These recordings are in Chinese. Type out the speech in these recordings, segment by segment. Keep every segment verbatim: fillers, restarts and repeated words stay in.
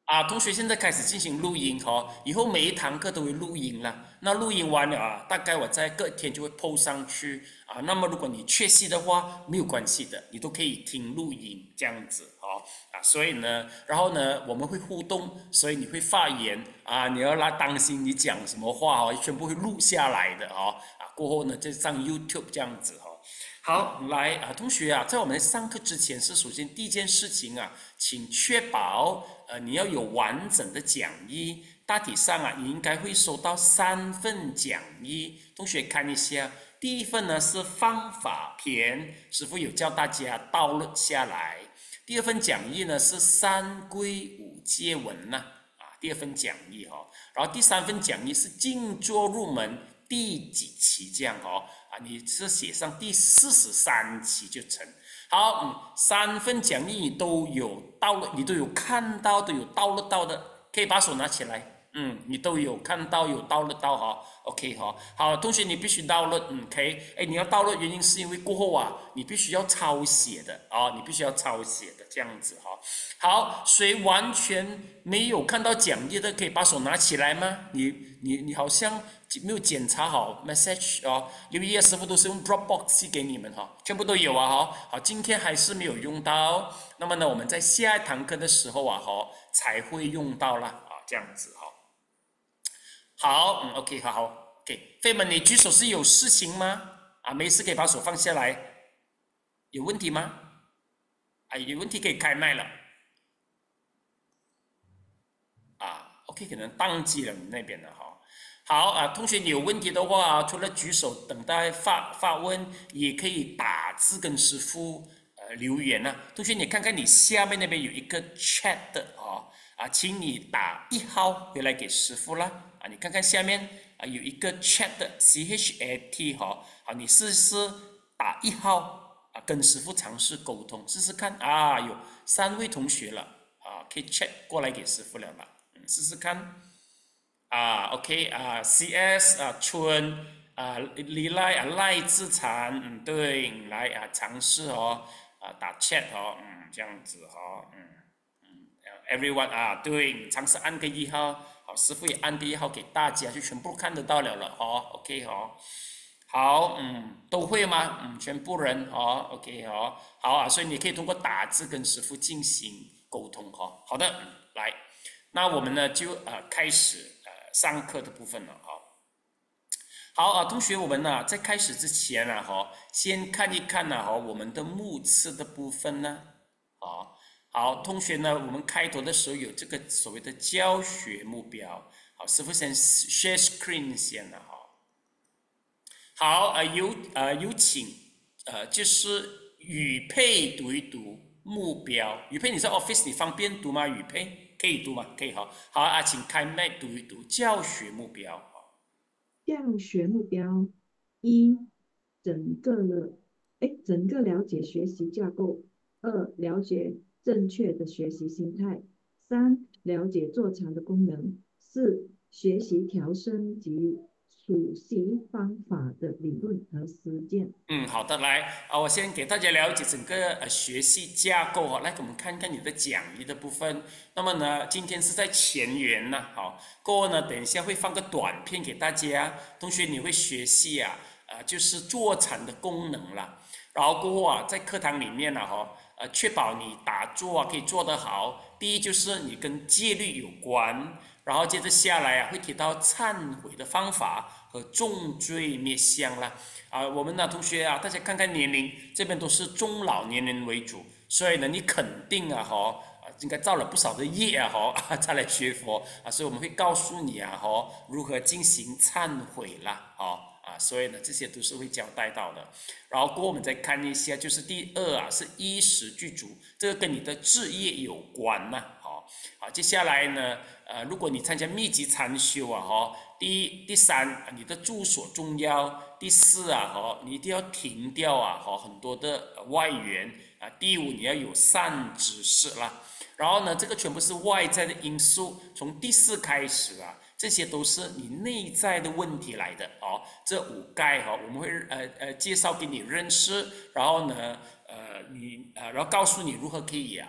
啊，同学现在开始进行录音哦，以后每一堂课都会录音了。那录音完了啊，大概我在隔天就会 po 上去啊。那么如果你缺席的话，没有关系的，你都可以听录音这样子哦啊。所以呢，然后呢，我们会互动，所以你会发言啊，你要来当心你讲什么话哦，全部会录下来的哦啊。过后呢，就上 YouTube 这样子哦。好，来啊，同学啊，在我们上课之前是首先第一件事情啊，请确保呃你要有完整的讲义。大体上啊，你应该会收到三份讲义，同学看一下。第一份呢是方法篇，师傅有教大家倒录下来。第二份讲义呢是三归五戒文呐、啊，第二份讲义哈、哦，然后第三份讲义是静坐入门第几期这样哦。啊，你是写上第四十三期就成。好，嗯，三份讲义你都有到了，你都有看到，都有到了到的，可以把手拿起来。嗯，你都有看到，有到了到哈，OK 哈，好，同学你必须到了，嗯，OK，哎，你要到了原因是因为过后啊，你必须要抄写的啊，你必须要抄写的这样子哈。好，谁完全没有看到讲义的，可以把手拿起来吗？你你你好像没有检查好 message 哦，留意啊，师傅都是用 Dropbox 寄给你们哈，全部都有啊哈。好，今天还是没有用到，那么呢，我们在下一堂课的时候啊哈才会用到啦啊，这样子哈。好，嗯，OK，好好，OK，飞门，你举手是有事情吗？啊，没事可以把手放下来，有问题吗？啊，有问题可以开麦了。啊，OK，可能宕机了你那边的哈。好啊，同学你有问题的话，除了举手等待发发问，也可以打字跟师傅呃留言呐、啊。同学你看看你下面那边有一个 chat 的哦，啊，请你打一号回来给师傅啦。啊，你看看下面啊有一个 chat 的 C H A T 哈、哦，好，你试试打一号啊，跟师傅尝试沟通试试看啊，有三位同学了啊，可以 chat 过来给师傅了啦。试试看啊，OK 啊，C S 啊，春啊，李赖啊，赖自残，嗯，对，来啊，尝试哦，啊，打 chat 哦，嗯，这样子哦，嗯嗯，everyone 啊，对，尝试按个一号，好，师傅也按个一号给大家，就全部看得到了了，哦，OK 哦，好，嗯，都会吗？嗯，全部人哦，OK 哦，好啊，所以你可以通过打字跟师傅进行沟通哈、哦，好的，嗯，来。那我们呢就呃开始呃上课的部分了哈。好啊，同学，我们呢在开始之前呢哈，先看一看呢哈我们的目次的部分呢。啊，好，同学呢，我们开头的时候有这个所谓的教学目标。好，师傅先 share screen 先了哈。好，呃有呃有请呃就是宇佩读一读目标。宇佩你在 office 你方便读吗？宇佩可以读吗？可以哈。好啊，请开麦读一读教学目标。 教学目标一，整个的，哎，整个了解学习架构；二，了解正确的学习心态；三，了解座禅的功能；四，学习调声及数习方法的理论和实践。 嗯，好的，来啊，我先给大家了解整个呃学习架构哈，来给我们看看你的讲义的部分。那么呢，今天是在前缘呢，好，过后呢，等一下会放个短片给大家，同学你会学习啊，呃，就是坐禅的功能啦。然后过后啊，在课堂里面呢，哈，呃，确保你打坐啊可以做得好。第一就是你跟戒律有关，然后接着下来啊会提到忏悔的方法和重罪灭相啦。啊，我们的同学啊，大家看看年龄，这边都是中老年人为主，所以呢，你肯定啊，哈，啊，应该造了不少的业啊，哈，再来学佛啊，所以我们会告诉你啊，哈，如何进行忏悔啦，啊。啊，所以呢，这些都是会交代到的。然后过后我们再看一下，就是第二啊，是衣食具足，这个跟你的置业有关呐、好，好，接下来呢，呃，如果你参加密集禅修啊，哈，第一、第三，你的住所重要；第四啊，哈，你一定要停掉啊，哈，很多的外援啊；第五，你要有善知识啦。然后呢，这个全部是外在的因素，从第四开始啊。这些都是你内在的问题来的哦。这五盖哈、哦，我们会呃呃介绍给你认识，然后呢，呃你呃然后告诉你如何可以啊啊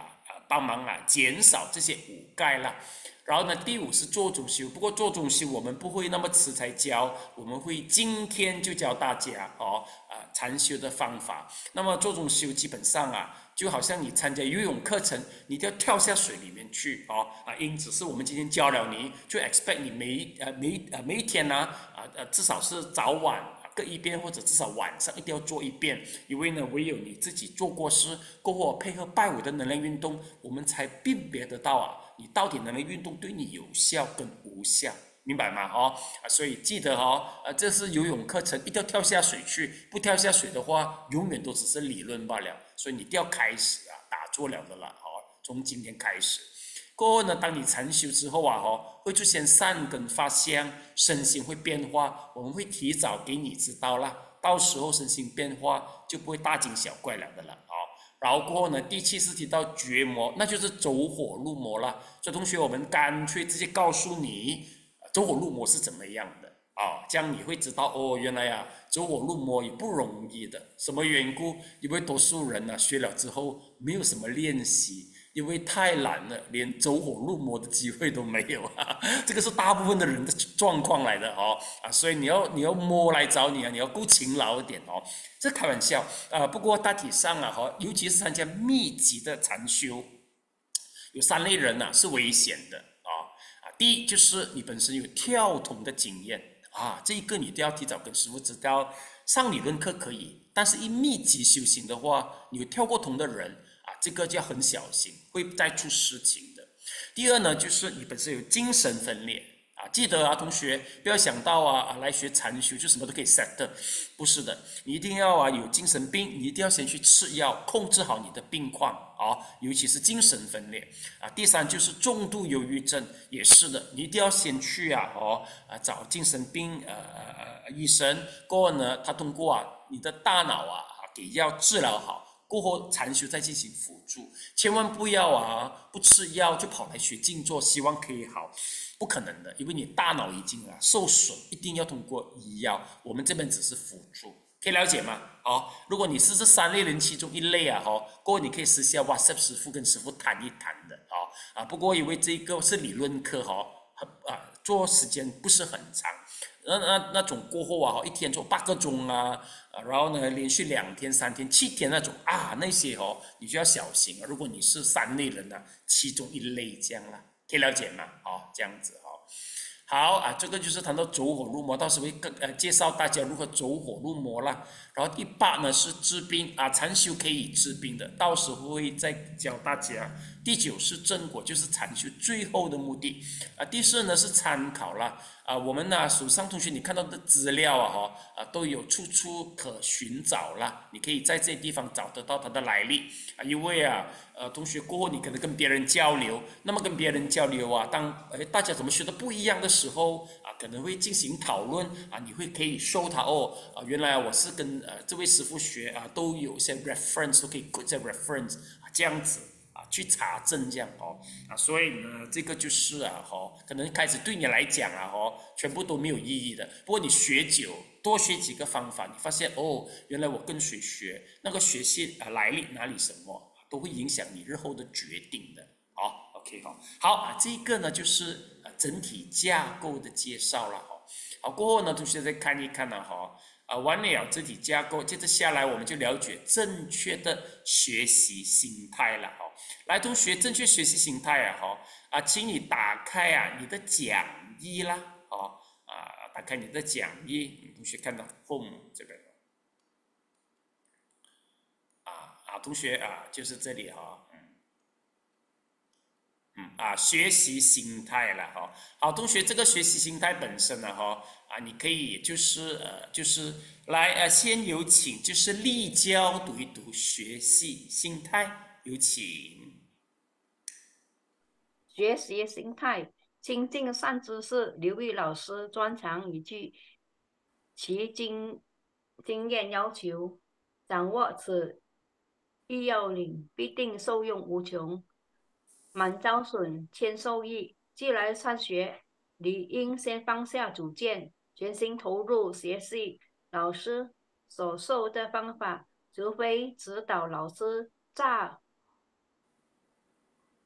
帮忙啊减少这些污盖啦。然后呢，第五是做中修，不过做中修我们不会那么迟才教，我们会今天就教大家哦啊禅修的方法。那么做中修基本上啊，就好像你参加游泳课程，你都要跳下水里面去哦啊，因此是我们今天教了你，就 expect 你每呃每呃每一天呢啊呃至少是早晚各一遍，或者至少晚上一定要做一遍，因为呢，唯有你自己做过事过后，配合拜五的能量运动，我们才辨别得到啊，你到底能量运动对你有效跟无效，明白吗？哦啊，所以记得哦，呃，这是游泳课程，一定要跳下水去，不跳下水的话，永远都只是理论罢了。所以你一定要开始啊，打坐了的啦，哦，从今天开始。过后呢，当你禅修之后啊，哦，会出现善根发香，身心会变化，我们会提早给你知道啦，到时候身心变化就不会大惊小怪了的了，哦。然后过后呢，第七是提到绝魔，那就是走火入魔了。所以同学，我们干脆直接告诉你，走火入魔是怎么样的啊？这样你会知道哦，原来呀、啊，走火入魔也不容易的。什么缘故？因为多数人呢、啊、学了之后没有什么练习。因为太懒了，连走火入魔的机会都没有啊！这个是大部分的人的状况来的哦啊，所以你要你要摸来找你啊，你要够勤劳一点哦。这开玩笑啊，不过大体上啊哈，尤其是参加密集的禅修，有三类人呐、啊、是危险的啊啊，第一就是你本身有跳桶的经验啊，这一个你都要提早跟师傅知道。上理论课可以，但是一密集修行的话，你有跳过桶的人。这个就要很小心，会再出事情的。第二呢，就是你本身有精神分裂啊，记得啊，同学不要想到啊啊来学禅修就什么都可以 set 的，不是的，你一定要啊有精神病，你一定要先去吃药，控制好你的病况啊，尤其是精神分裂啊。第三就是重度忧郁症，也是的，你一定要先去啊哦啊找精神病呃呃呃医生，过后呢，他通过啊你的大脑啊给药治疗好。过后禅修再进行辅助，千万不要啊不吃药就跑来学静坐，希望可以好，不可能的，因为你大脑已经啊受损，一定要通过医药，我们这边只是辅助，可以了解吗？好，如果你是这三类人其中一类啊，哈，过后你可以私下 WhatsApp 师傅跟师傅谈一谈的啊啊，不过因为这个是理论课哈，啊做时间不是很长。那那那种过后啊，一天做八个钟啊，然后呢，连续两天、三天、七天那种啊，那些哦，你就要小心啊。如果你是三类人呢、啊，其中一类这样啦，可以了解吗？哦，这样子哦。好啊，这个就是谈到走火入魔，到时候会更呃介绍大家如何走火入魔啦。然后第八呢是治病啊，禅修可以治病的，到时候会再教大家。第九是正果，就是禅修最后的目的啊。第十呢是参考啦啊，我们呢手上同学你看到的资料啊哈啊都有处处可寻找啦，你可以在这些地方找得到它的来历啊，因为啊呃同学过后你可能跟别人交流，那么跟别人交流啊，当哎大家怎么学的不一样的时候啊，可能会进行讨论啊，你会可以收它哦啊，原来我是跟呃这位师傅学啊，都有些 reference 都可以 put 在 reference 啊这样子。去查证这样哦啊，所以呢，这个就是啊，哈，可能开始对你来讲啊，哈，全部都没有意义的。不过你学久，多学几个方法，你发现哦，原来我跟谁学，那个学习啊来历哪里什么，都会影响你日后的决定的。好 ，OK 好，好啊，这个呢就是啊整体架构的介绍了哈。好，过后呢，同学再看一看呢，哈。啊，完了整体架构，接着下来我们就了解正确的学习心态了哈。来，同学，正确学习心态啊哈啊，请你打开啊你的讲义啦，哦啊，打开你的讲义，同学看到 home 这个啊啊，同学啊，就是这里哈，嗯嗯啊，学习心态了哈。好，同学，这个学习心态本身呢哈啊，你可以就是呃就是来呃先有请就是立交读一读学习心态，有请。 学习心态，精进善知识。刘玉老师专长语句，其经经验要求，掌握此一要领，必定受用无穷。满招损，谦受益。既来上学，理应先放下主见，全心投入学习老师所授的方法，除非指导老师乍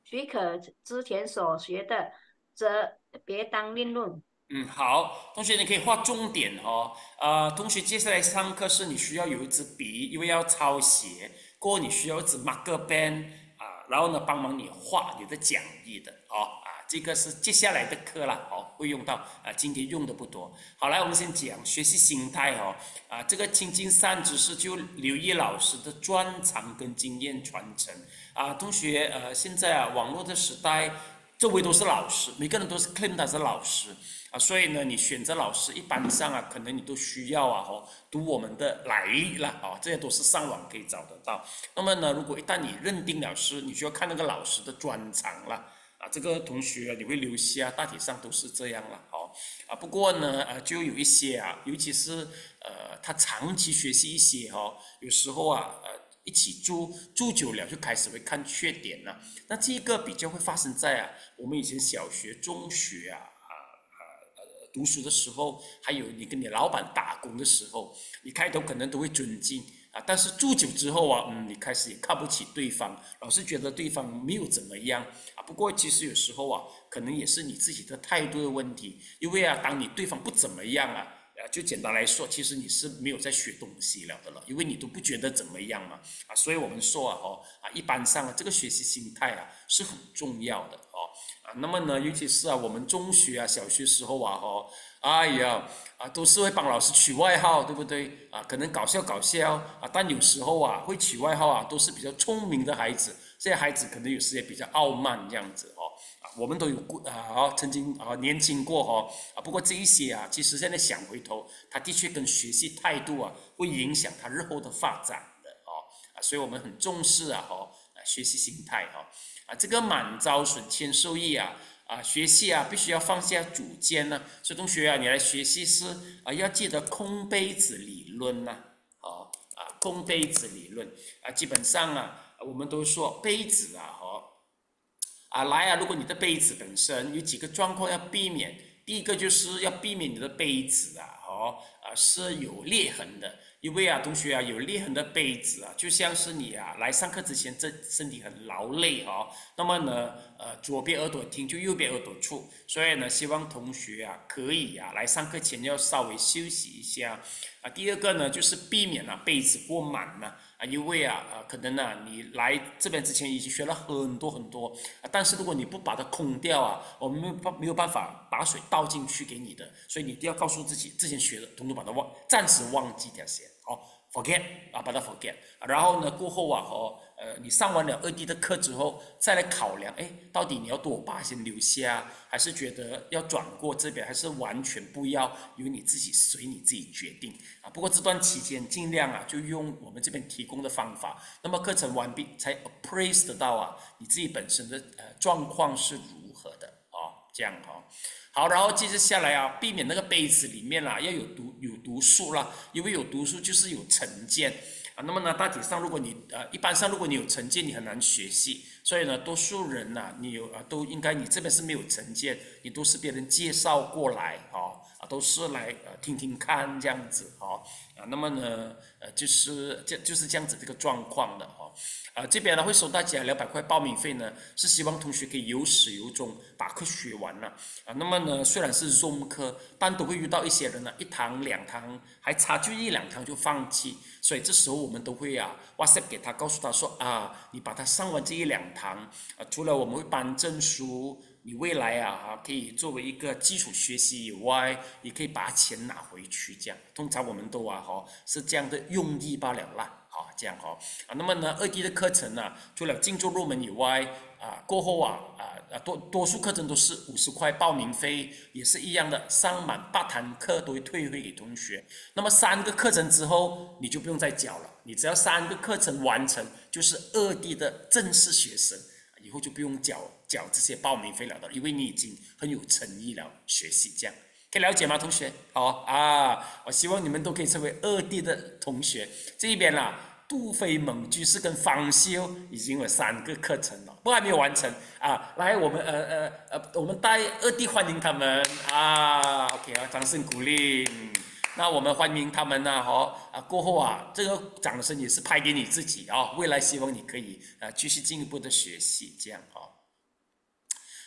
许可之前所学的，则别当另论。 嗯，好，同学你可以画重点哦。呃，同学接下来上课是你需要有一支笔，因为要抄写，过后你需要一支 marker pen 啊，然后呢帮忙你画你的讲义的哦啊，这个是接下来的课啦，哦会用到啊，今天用的不多。好，来我们先讲学习心态哦啊，这个亲近善知识就刘毅老师的专长跟经验传承啊，同学呃现在啊网络的时代，周围都是老师，每个人都是 claim 他是老师。啊，所以呢，你选择老师一般上啊，可能你都需要啊，哦，读我们的来历啦，哦，这些都是上网可以找得到。那么呢，如果一旦你认定了是，你需要看那个老师的专长啦，啊，这个同学你会留下，大体上都是这样了，哦，啊，不过呢，呃，就有一些啊，尤其是呃，他长期学习一些哦，有时候啊，呃。一起住住久了就开始会看缺点了，那这个比较会发生在啊我们以前小学、中学啊读书的时候，还有你跟你老板打工的时候，你开头可能都会尊敬啊，但是住久之后啊，嗯，你开始也看不起对方，老是觉得对方没有怎么样啊。不过其实有时候啊，可能也是你自己的态度的问题，因为啊，当你对方不怎么样啊。啊，就简单来说，其实你是没有在学东西了的了，因为你都不觉得怎么样嘛，啊，所以我们说啊，哦，啊，一般上啊，这个学习心态啊是很重要的哦，啊，那么呢，尤其是啊，我们中学啊、小学时候啊，哦，哎呀，啊，都是会帮老师取外号，对不对？啊，可能搞笑搞笑啊，但有时候啊，会取外号啊，都是比较聪明的孩子，这些孩子可能有时也比较傲慢这样子哦。我们都有过啊，曾经啊年轻过哈啊，不过这一些啊，其实现在想回头，他的确跟学习态度啊，会影响他日后的发展的哦啊，所以我们很重视啊哦啊学习心态哈啊，这个满招损，谦受益啊啊，学习啊必须要放下主见呢，所以同学啊，你来学习是啊要记得空杯子理论呐，哦啊空杯子理论啊，基本上啊，我们都说杯子啊哦。啊，来啊！如果你的杯子本身有几个状况要避免，第一个就是要避免你的杯子啊，哦，啊是有裂痕的，因为啊，同学啊，有裂痕的杯子啊，就像是你啊来上课之前这身体很劳累哦，那么呢，呃，左边耳朵听就右边耳朵出，所以呢，希望同学啊可以啊来上课前要稍微休息一下啊。第二个呢，就是避免啊杯子过满了。啊，因为啊，啊，可能呢，你来这边之前已经学了很多很多，啊，但是如果你不把它空掉啊，我们没有办没有办法把水倒进去给你的，所以你一定要告诉自己，之前学的，统统把它忘，暂时忘记掉先，哦 forget 啊，把它 forget，然后呢，过后啊，哦，呃，你上完了二 D 的课之后，再来考量，哎，到底你要多把先留下，还是觉得要转过这边，还是完全不要，由你自己随你自己决定啊。不过这段期间尽量啊，就用我们这边提供的方法，那么课程完毕才 appraise 得到啊，你自己本身的呃状况是如何的哦，这样哈、哦。好，然后接着下来啊，避免那个杯子里面啦要有毒有毒素啦，因为有毒素就是有成见啊。那么呢，大体上如果你呃一般上如果你有成见，你很难学习。所以呢，多数人呐、啊，你有啊都应该你这边是没有成见，你都是别人介绍过来哦啊，都是来呃听听看这样子哦啊。那么呢呃就是这就是这样子这个状况的哦。啊，这边呢会收大家两百块报名费呢，是希望同学可以有始有终把课学完了啊。那么呢，虽然是 Zoom 课，但都会遇到一些人呢，一堂两堂还差距一两堂就放弃，所以这时候我们都会啊 WhatsApp 给他，告诉他说啊，你把它上完这一两堂啊，除了我们会颁证书，你未来啊啊可以作为一个基础学习以外，你可以把钱拿回去，这样通常我们都啊哈是这样的用意罢了啦。好，这样哦，啊，那么呢，二 D 的课程呢，除了进驻入门以外，啊，过后啊，啊啊多多数课程都是五十块报名费，也是一样的，上满八堂课都会退回给同学。那么三个课程之后，你就不用再缴了，你只要三个课程完成，就是二 D 的正式学生，以后就不用缴缴这些报名费了的，因为你已经很有诚意了，学习这样。可以了解吗，同学？好啊，我希望你们都可以成为二 D 的同学。这一边啦，杜飞猛居士跟方修已经有三个课程了，不过还没有完成啊。来，我们呃呃呃，我们带二 D 欢迎他们啊。OK 啊，掌声鼓励。嗯，那我们欢迎他们呢、啊，哦啊，过后啊，这个掌声也是拍给你自己啊、哦，未来希望你可以啊继续进一步的学习，这样哦。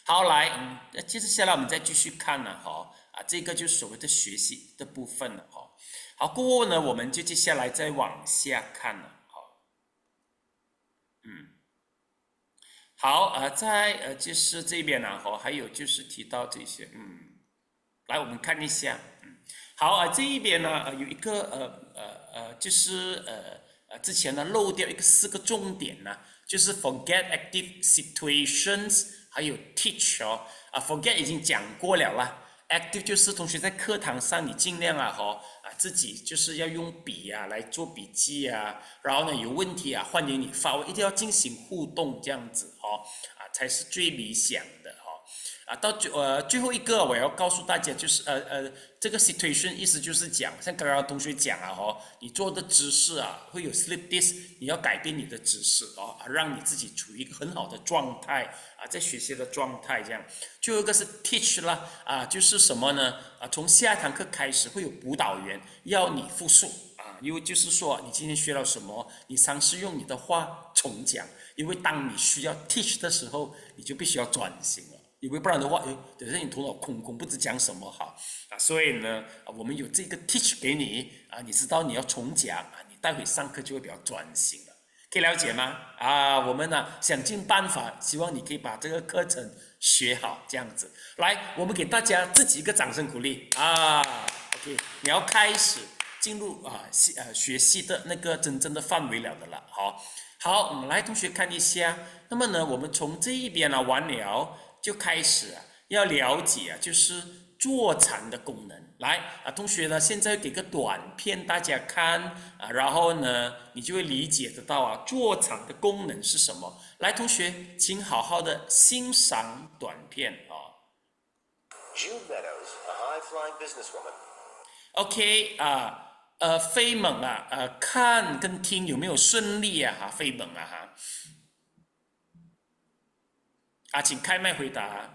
好，来，嗯，那接着下来我们再继续看呢，哈，啊，这个就是所谓的学习的部分了，哈。好，过后呢，我们就接下来再往下看了，好，嗯，好，呃，在呃就是这边呢，哈，还有就是提到这些，嗯，来我们看一下，嗯，好，啊、呃，这一边呢，呃，有一个呃呃呃，就是呃呃之前呢漏掉一个四个重点呢，就是 forget active situations，还有 teach 哦，啊，forget 已经讲过了啦。active 就是同学在课堂上，你尽量啊，哈啊自己就是要用笔啊来做笔记啊，然后呢有问题啊欢迎你发问，一定要进行互动这样子哦，啊才是最理想的哦。啊，到最呃最后一个我要告诉大家就是呃呃这个 situation 意思就是讲，像刚刚同学讲啊哦，你做的姿势啊会有 slip disc，你要改变你的姿势哦，让你自己处于一个很好的状态啊，在学习的状态这样。最后一个是 teach 啦啊，就是什么呢？啊，从下一堂课开始会有辅导员要你复述啊，因为就是说你今天学了什么，你尝试用你的话重讲，因为当你需要 teach 的时候，你就必须要转型了。因为不然的话，哎，等下你头脑空空，不知讲什么好啊。所以呢，啊，我们有这个 teach 给你啊，你知道你要重讲啊，你待会上课就会比较专心了。可以了解吗？啊，我们呢想尽办法，希望你可以把这个课程学好，这样子。来，我们给大家自己一个掌声鼓励啊。OK，你要开始进入啊系呃学习的那个真正的范围了的了。好，好，嗯，来同学看一下。那么呢，我们从这一边呢完了，就开始啊要了解啊，就是坐禅的功能。来啊，同学呢，现在给个短片大家看啊，然后呢，你就会理解得到啊，坐禅的功能是什么。来，同学，请好好的欣赏短片啊。 June Meadows, a high-flying businesswoman. OK 啊，呃，飞猛啊，呃，看跟听有没有顺利啊？哈，飞猛啊哈。啊，请开麦回答。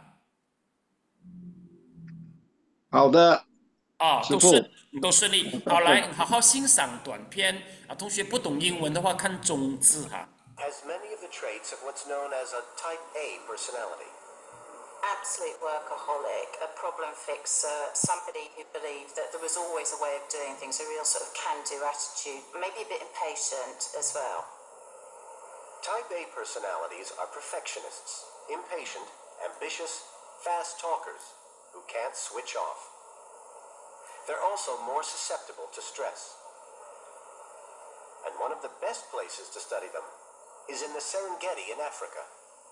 好的， 啊，都顺师傅。 都顺利。好，来好好欣赏短片啊。同学不懂英文的话，看中字哈。 Has many of the traits of what's known as a type A personality. Absolute workaholic, a problem fixer, somebody who believed that there was always a way of doing things, a real sort of can-do attitude, maybe a bit impatient as well. Type A personalities are perfectionists, impatient, ambitious, fast talkers who can't switch off. They're also more susceptible to stress. And one of the best places to study them is in the Serengeti in Africa.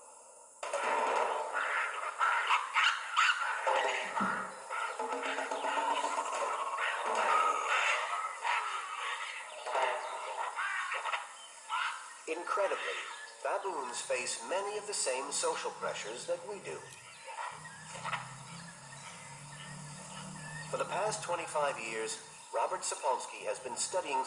Incredibly, baboons face many of the same social pressures that we do. For the past twenty-five years, Robert Sapolsky has been studying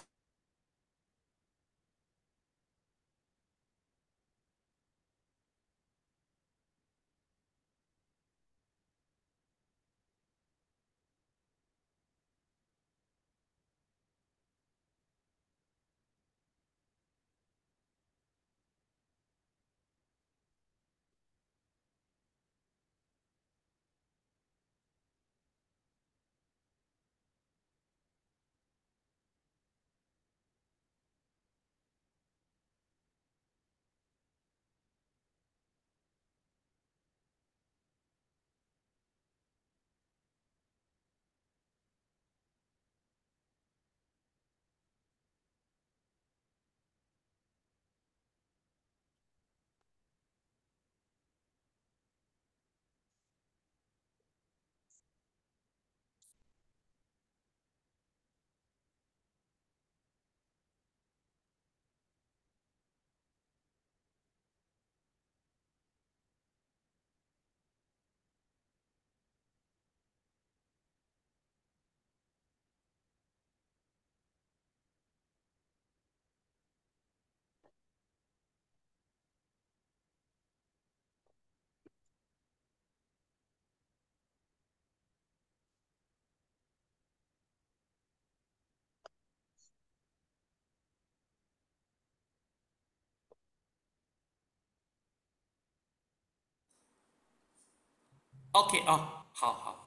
OK 啊，好好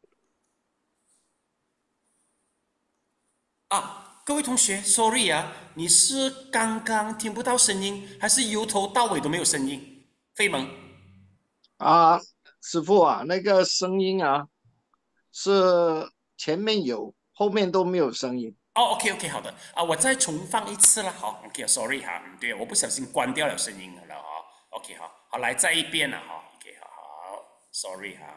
啊，各位同学，sorry 啊，你是刚刚听不到声音，还是由头到尾都没有声音？飞蒙。 啊，师傅啊，那个声音啊，是前面有，后面都没有声音。 哦，OK OK，好的啊，我再重放一次了，好，OK，sorry 哈，嗯，对，我不小心关掉了声音了哈，OK，好，好，来再一遍了哈，OK，好好，sorry 哈。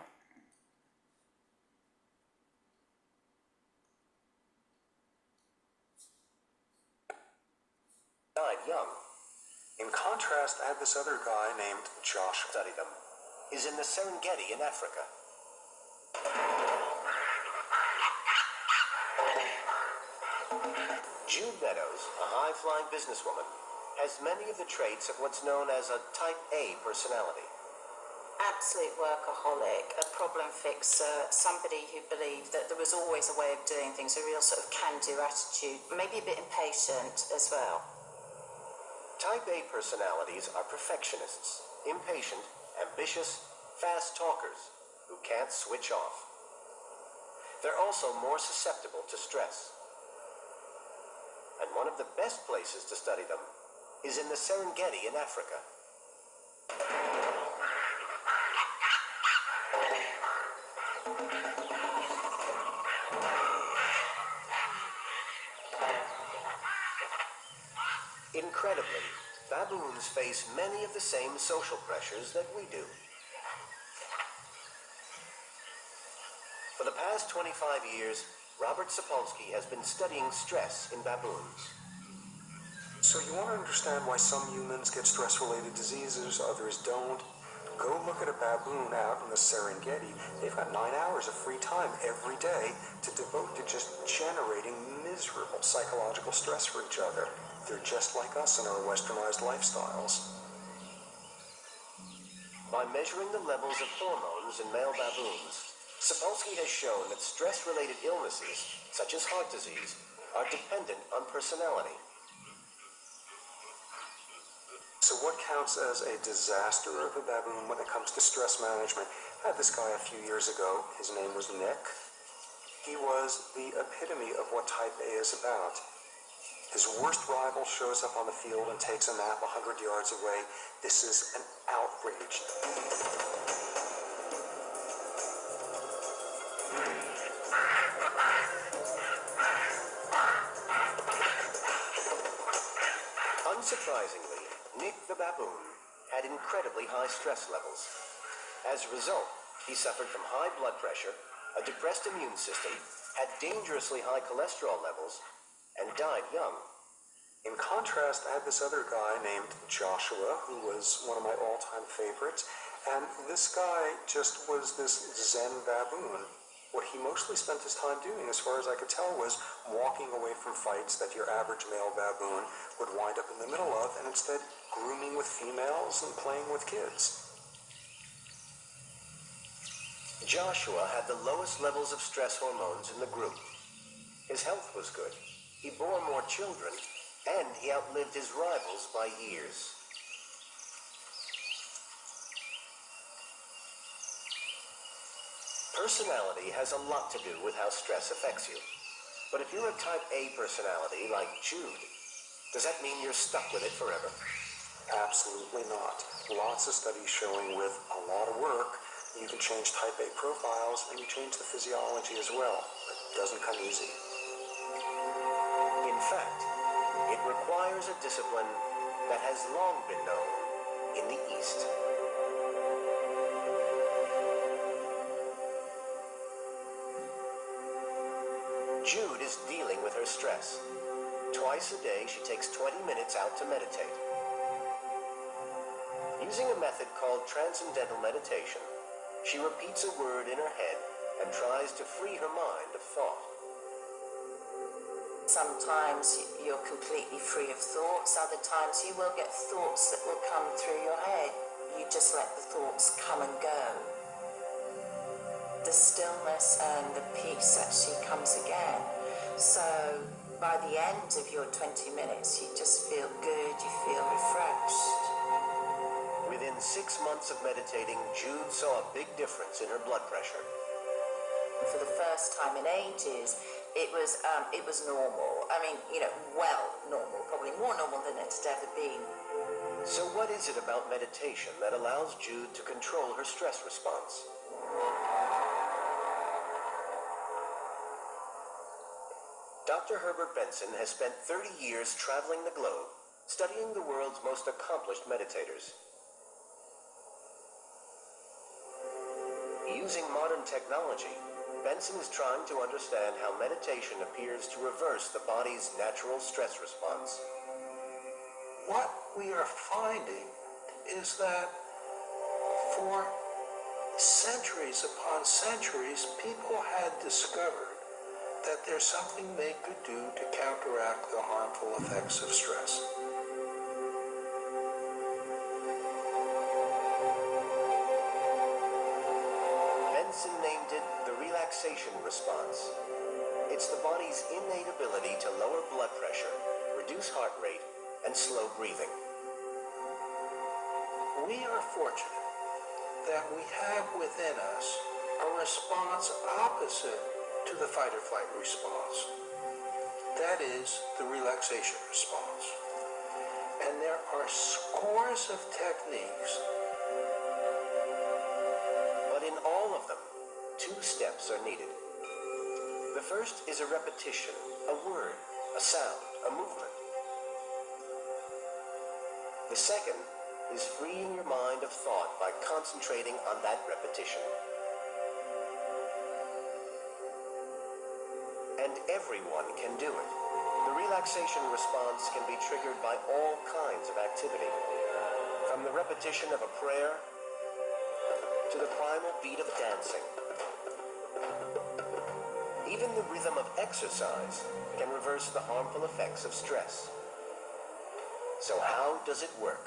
Died young. In contrast, I had this other guy named Josh study them. Is in the Serengeti in Africa. Jude Meadows, a high-flying businesswoman, has many of the traits of what's known as a type A personality. Absolute workaholic, a problem fixer, somebody who believed that there was always a way of doing things, a real sort of can-do attitude, maybe a bit impatient as well. Type A personalities are perfectionists, impatient, ambitious, fast talkers who can't switch off. They're also more susceptible to stress. And one of the best places to study them is in the Serengeti in Africa. Incredibly, baboons face many of the same social pressures that we do. For the past twenty-five years, Robert Sapolsky has been studying stress in baboons. So you want to understand why some humans get stress-related diseases, others don't? Go look at a baboon out in the Serengeti. They've got nine hours of free time every day to devote to just generating miserable psychological stress for each other. They're just like us in our westernized lifestyles. By measuring the levels of hormones in male baboons, Sapolsky has shown that stress-related illnesses, such as heart disease, are dependent on personality. So what counts as a disaster of a baboon when it comes to stress management? I had this guy a few years ago. His name was Nick. He was the epitome of what type A is about. His worst rival shows up on the field and takes a nap one hundred yards away. This is an outrage. Unsurprisingly, Nick the baboon had incredibly high stress levels. As a result, he suffered from high blood pressure, a depressed immune system, had dangerously high cholesterol levels, and died young. In contrast, I had this other guy named Joshua, who was one of my all-time favorites, and this guy just was this Zen baboon. What he mostly spent his time doing, as far as I could tell, was walking away from fights that your average male baboon would wind up in the middle of, and instead grooming with females and playing with kids. Joshua had the lowest levels of stress hormones in the group. His health was good. He bore more children, and he outlived his rivals by years. Personality has a lot to do with how stress affects you. But if you're a type A personality like Jude, does that mean you're stuck with it forever? Absolutely not. Lots of studies showing with a lot of work, you can change type A profiles and you change the physiology as well. It doesn't come easy. In fact, it requires a discipline that has long been known in the East. Jude is dealing with her stress. Twice a day, she takes twenty minutes out to meditate. Using a method called transcendental meditation, she repeats a word in her head and tries to free her mind of thought. Sometimes you're completely free of thoughts, other times you will get thoughts that will come through your head. You just let the thoughts come and go. The stillness and the peace actually comes again. So by the end of your twenty minutes, you just feel good, you feel refreshed. Within within six months of meditating, Jude saw a big difference in her blood pressure. For the first time in ages, it was um, it was normal. I mean, you know, well normal, probably more normal than it had ever been. So what is it about meditation that allows Jude to control her stress response? Doctor Herbert Benson has spent thirty years traveling the globe, studying the world's most accomplished meditators. Using modern technology, Benson is trying to understand how meditation appears to reverse the body's natural stress response. What we are finding is that for centuries upon centuries, people had discovered that there's something they could do to counteract the harmful effects of stress. Benson named it the relaxation response. It's the body's innate ability to lower blood pressure, reduce heart rate, and slow breathing. We are fortunate that we have within us a response opposite to the fight or flight response. That is the relaxation response. And there are scores of techniques. But in all of them, two steps are needed. The first is a repetition, a word, a sound, a movement. The second is freeing your mind of thought by concentrating on that repetition. And everyone can do it. The relaxation response can be triggered by all kinds of activity, from the repetition of a prayer to the primal beat of dancing. Even the rhythm of exercise can reverse the harmful effects of stress. So how does it work?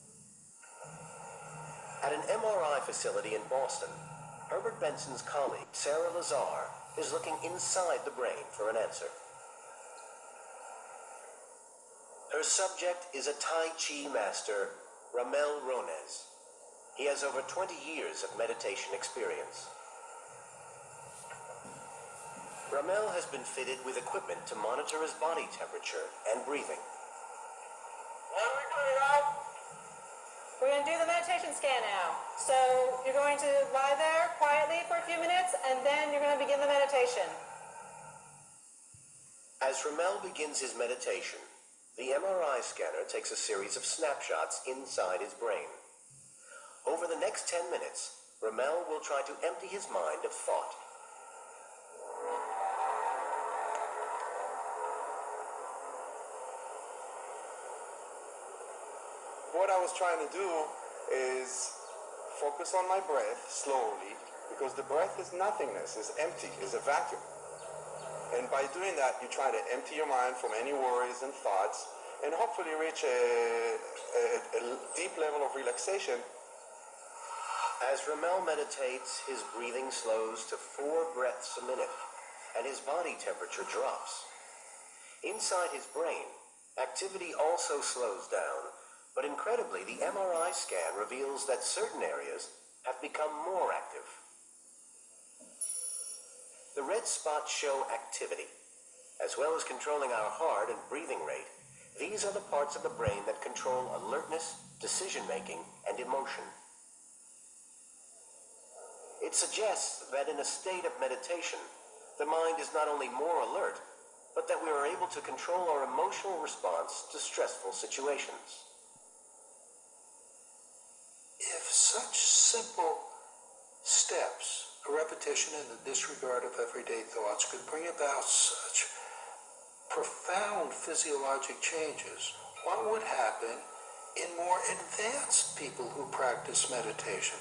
At an M R I facility in Boston, Herbert Benson's colleague, Sarah Lazar, is looking inside the brain for an answer. Her subject is a Tai Chi master, Ramel Ronez. He has over twenty years of meditation experience. Ramel has been fitted with equipment to monitor his body temperature and breathing. What are we doing now? We're going to do the meditation scan now. So you're going to lie there quietly for a few minutes, and then you're going to begin the meditation. As Ramel begins his meditation, the M R I scanner takes a series of snapshots inside his brain. Over the next ten minutes, Ramel will try to empty his mind of thought. What I was trying to do is focus on my breath slowly, because the breath is nothingness, is empty, is a vacuum. And by doing that, you try to empty your mind from any worries and thoughts, and hopefully reach a, a, a deep level of relaxation. As Ramel meditates, his breathing slows to four breaths a minute, and his body temperature drops. Inside his brain, activity also slows down, but incredibly, the M R I scan reveals that certain areas have become more active. The red spots show activity. As well as controlling our heart and breathing rate, these are the parts of the brain that control alertness, decision-making, and emotion. It suggests that in a state of meditation, the mind is not only more alert, but that we are able to control our emotional response to stressful situations. If such simple steps, a repetition and the disregard of everyday thoughts, could bring about such profound physiologic changes, what would happen in more advanced people who practice meditation?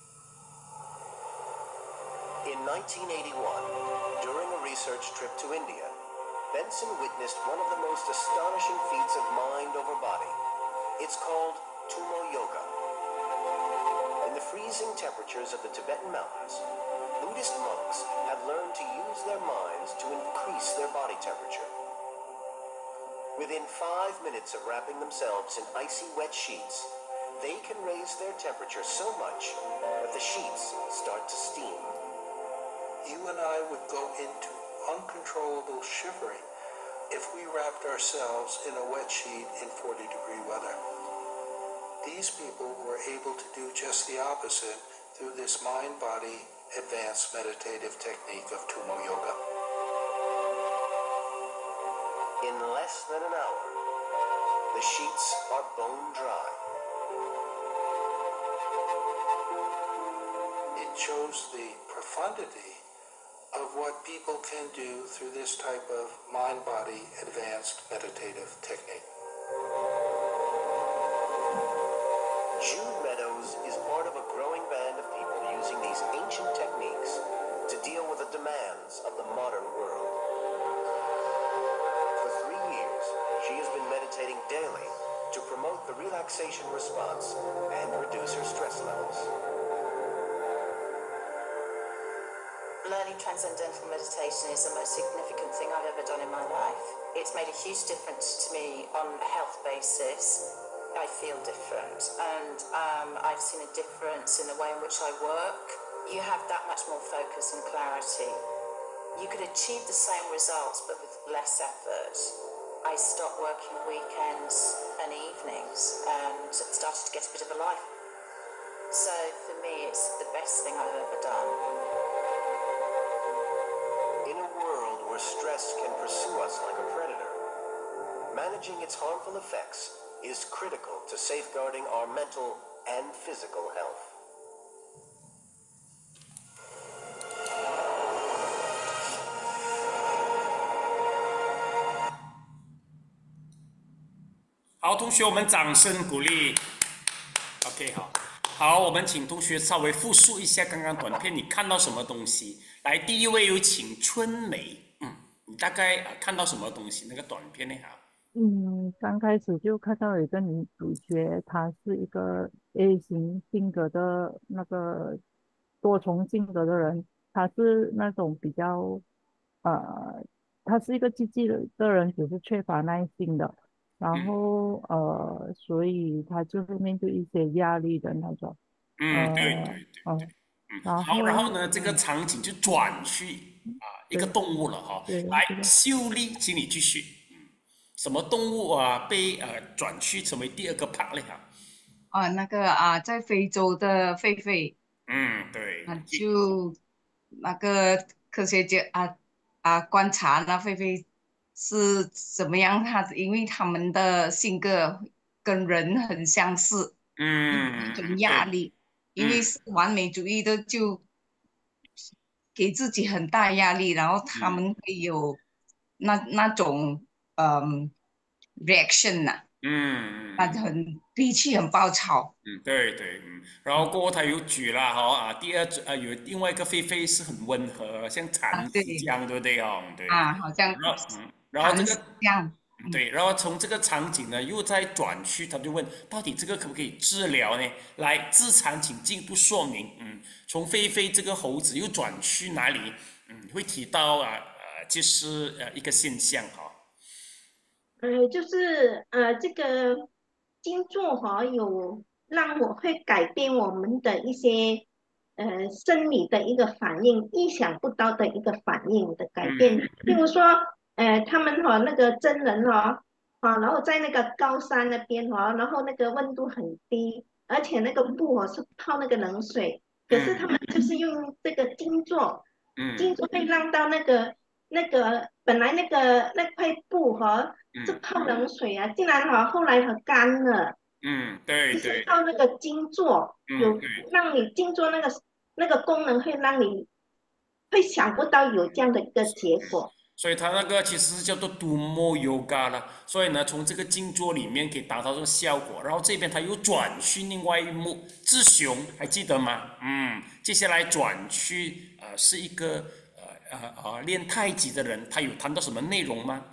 In nineteen eighty-one, during a research trip to India, Benson witnessed one of the most astonishing feats of mind over body. It's called Tumo Yoga. In the freezing temperatures of the Tibetan mountains, Buddhist monks have learned to use their minds to increase their body temperature. Within five minutes of wrapping themselves in icy wet sheets, they can raise their temperature so much that the sheets start to steam. You and I would go into uncontrollable shivering if we wrapped ourselves in a wet sheet in forty degree weather. These people were able to do just the opposite through this mind-body advanced meditative technique of Tumo Yoga. In less than an hour, the sheets are bone dry. It shows the profundity of what people can do through this type of mind-body advanced meditative technique. Jude Meadows is part of a growing band of people using these ancient techniques to deal with the demands of the modern world. For three years, she has been meditating daily to promote the relaxation response and reduce her stress levels. Learning transcendental meditation is the most significant thing I've ever done in my life. It's made a huge difference to me on a health basis. I feel different, and um, I've seen a difference in the way in which I work. You have that much more focus and clarity. You could achieve the same results but with less effort. I stopped working weekends and evenings and started to get a bit of a life. So for me, it's the best thing I've ever done. In a world where stress can pursue us like a predator, managing its harmful effects is critical to safeguarding our mental and physical health. 好，同学，我们掌声鼓励。OK， 好，好，我们请同学稍微复述一下刚刚短片你看到什么东西。来，第一位有请春梅，嗯，你大概、呃、看到什么东西？那个短片呢？哈。 嗯，刚开始就看到有一个女主角，她是一个 A 型性格的那个多重性格的人，她是那种比较呃，她是一个积极的的人，只是缺乏耐心的，然后呃，所以她就会面对一些压力的那种， 嗯，对对对对， 嗯， 嗯， 然好，然后后呢，这个嗯， 场景就转去啊、一个对动物了哈。 对来， 对， 秀丽，请你继续。嗯，什么动物啊被呃转去成为第二个 part 了哈？ 啊，那个啊，在非洲的狒狒嗯，对， 啊，就那个科学家啊啊观察那狒狒是怎么样，它因为他们的性格跟人很相似， 嗯， 一种嗯对， 压力，因为嗯是完美主义的，就给自己很大压力，然后他嗯们会有那那种嗯 reaction 呐、 嗯嗯啊，很脾气很暴躁。 嗯，对对，嗯，然后过后他又举了哈啊，第二只啊有另外一个狒狒是很温和，像啊， 蚕丝对这样，对不对哦？对， 啊，好像然后嗯，然后这蚕个丝这样。 嗯对，然后从这个场景呢，又再转去，他就问，到底这个可不可以治疗呢？来，自场请进一步说明。嗯，从狒狒这个猴子又转去哪里？嗯，会提到啊呃，就是呃一个现象哈、 呃，就是呃，这个星座哈、有让我会改变我们的一些呃生理的一个反应，意想不到的一个反应的改变。 嗯譬如说，呃，他们哈、那个真人哈、啊，然后在那个高山那边哈、然后那个温度很低，而且那个布哦是泡那个冷水，可是他们就是用这个金座，金嗯座会让到那个那个本来那个那块布哈、是嗯泡冷水啊，竟然哈、后来它干了， 嗯，对就是对， 靠那个金座有嗯对。 让你金座那个那个功能会让你会想不到有这样的一个结果。 所以它那个其实是叫做 Dumo Yoga 了，所以呢，从这个静坐里面可以达到这个效果。然后这边它又转去另外一幕，志雄还记得吗？嗯，接下来转去呃是一个呃呃呃练太极的人，他有谈到什么内容吗？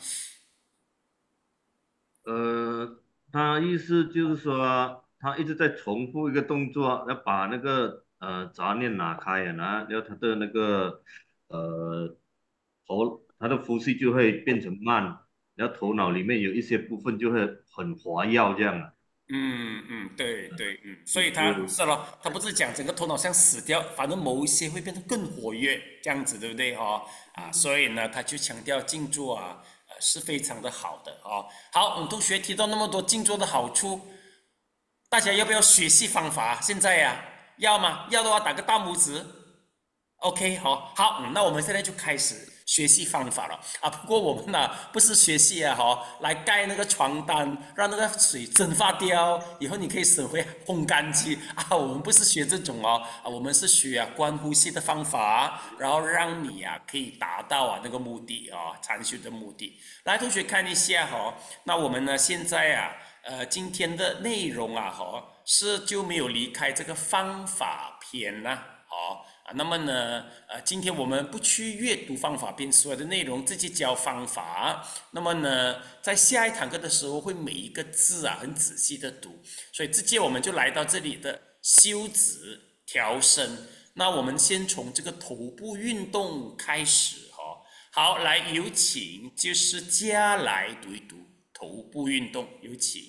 呃，他意思就是说，他一直在重复一个动作，要把那个呃杂念拿开啊，然后然后他的那个呃头，他的呼吸就会变成慢，然后头脑里面有一些部分就会很滑跃这样啊。 嗯嗯，对对，嗯，所以他是咯，他不是讲整个头脑像死掉，反正某一些会变得更活跃，这样子对不对哦？啊，所以呢，他就强调静坐啊，呃，是非常的好的哦。好，我们同学提到那么多静坐的好处，大家要不要学习方法？现在呀、要吗？要的话打个大拇指。OK，好，好，嗯，那我们现在就开始学习方法了啊。不过我们呢、不是学习啊，哈，来盖那个床单，让那个水蒸发掉，以后你可以省回烘干机啊。我们不是学这种哦，啊，我们是学啊观呼吸的方法，然后让你啊可以达到啊那个目的啊，禅修的目的。来，同学看一下哈、哦，那我们呢现在啊，呃，今天的内容啊，哈，是就没有离开这个方法篇啦，好。啊，那么呢，呃，今天我们不去阅读方法篇所有的内容，直接教方法。那么呢，在下一堂课的时候，会每一个字啊很仔细的读，所以直接我们就来到这里的修止调身。那我们先从这个头部运动开始哈、哦。好，来有请就是佳来读一读头部运动，有请。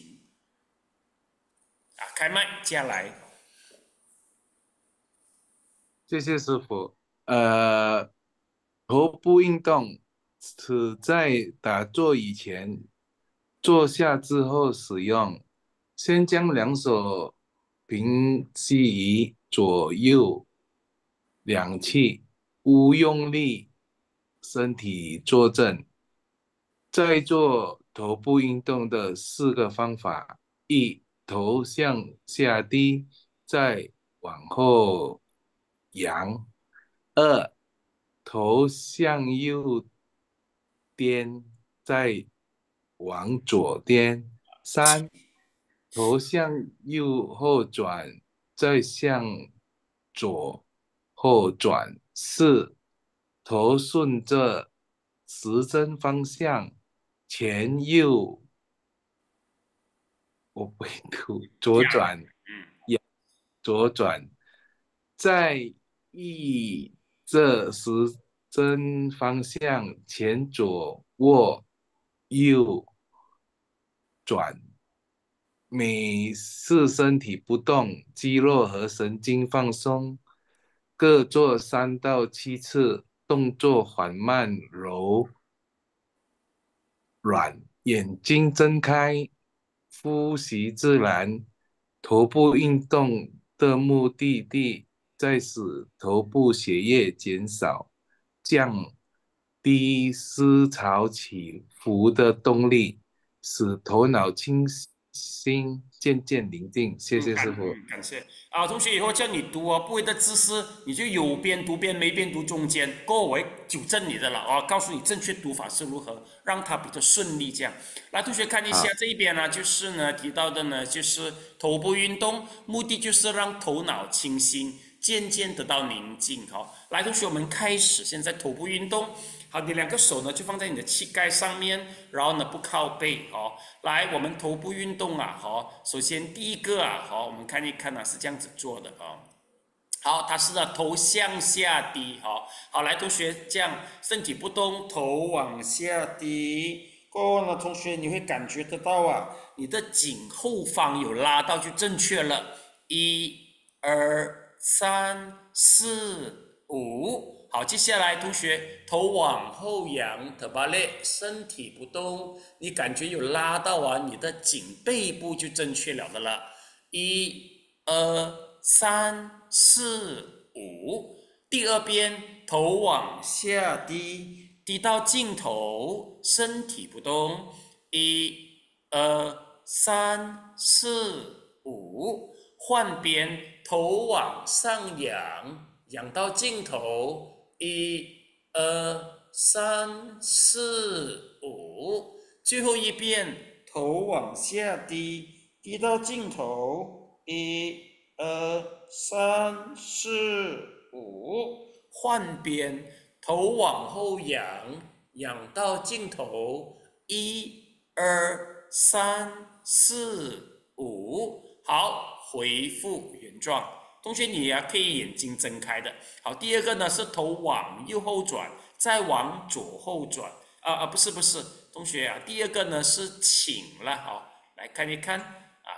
啊，开麦，佳来。 谢谢师傅。呃，头部运动是在打坐以前，坐下之后使用。先将两手平息于左右两膝，无用力，身体坐正。在做头部运动的四个方法：一、头向下低，再往后扬；二、头向右颠，再往左颠；三、头向右后转，再向左后转；四、头顺着时针方向前右，我不会读，左转，右左转，再依这时针方向前左握，右转。每次身体不动，肌肉和神经放松，各做三到七次，动作缓慢柔软，眼睛睁开，呼吸自然。头部运动的目的地在使头部血液减少，降低思潮起伏的动力，使头脑清新，渐渐宁静。谢谢师傅。 嗯，感谢啊，同学以后叫你读哦，不会的姿势你就有边读边，没边读中间，过后我会纠正你的了啊，告诉你正确读法是如何，让它比较顺利这样。来，同学看一下这一边呢，就是呢提到的呢，就是头部运动，目的就是让头脑清新，渐渐得到宁静。好，来，同学我们开始，现在头部运动。好，你两个手呢就放在你的膝盖上面，然后呢不靠背，好，来，我们头部运动啊，好，首先第一个啊，好，我们看一看啊，是这样子做的啊，好，它是呢头向下低，好，好，来，同学这样，身体不动，头往下低，过后呢，同学你会感觉得到啊，你的颈后方有拉到就正确了，一、二、三、四、五。好，接下来同学头往后仰，特巴勒，身体不动，你感觉有拉到啊，你的颈背部就正确了的了。一、二、三、四、五。第二边头往下低，低到尽头，身体不动。一、二、三、四、五。换边头往上仰，仰到尽头。一、二、三、四、五，最后一遍头往下低，低到尽头。一、二、三、四、五，换边头往后仰，仰到尽头。一、二、三、四、五，好，回复原状。同学，你啊可以眼睛睁开的。好，第二个呢是头往右后转，再往左后转。啊啊，不是不是，同学啊，第二个呢是请了。好，来看一看啊，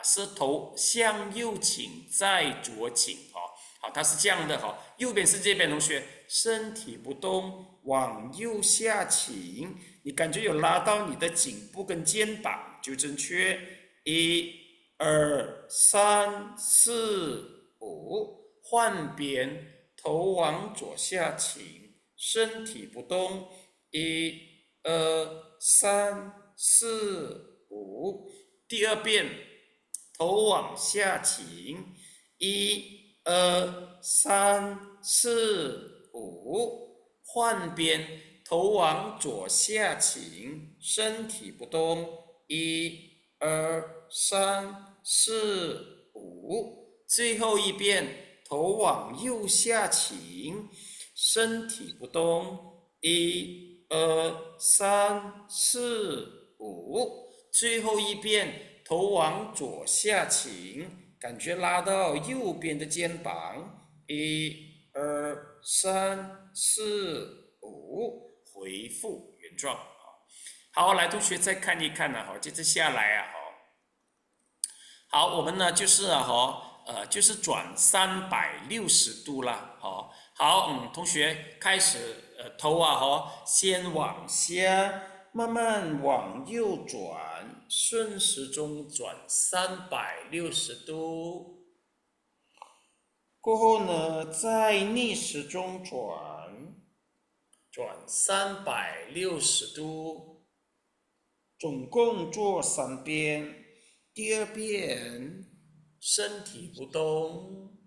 是头向右倾再左倾哈。好，它是这样的哈。右边是这边同学，身体不动，往右下倾，你感觉有拉到你的颈部跟肩膀就正确。一、二、三、四、五，换边，头往左下倾，身体不动。一、二、三、四、五。第二遍，头往下倾。一、二、三、四、五。换边，头往左下倾，身体不动。一、二、三、四、五。最后一遍，头往右下倾，身体不动。一、二、三、四、五。最后一遍，头往左下倾，感觉拉到右边的肩膀。一、二、三、四、五，回复原状。好，来同学再看一看呢，好，接着下来啊，好，我们呢就是啊，哈，呃，就是转三百六十度啦，好，好，嗯，同学开始，呃，头啊，哈，先往下，慢慢往右转，顺时钟转三百六十度，过后呢，再逆时钟转，转三百六十度，总共做三遍。第二遍，身体不动，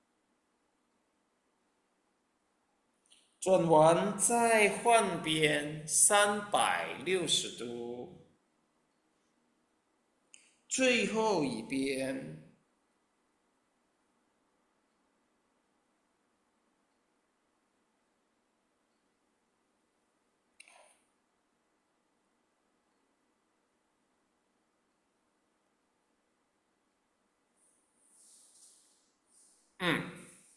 转完再换边，三百六十度，最后一遍。嗯，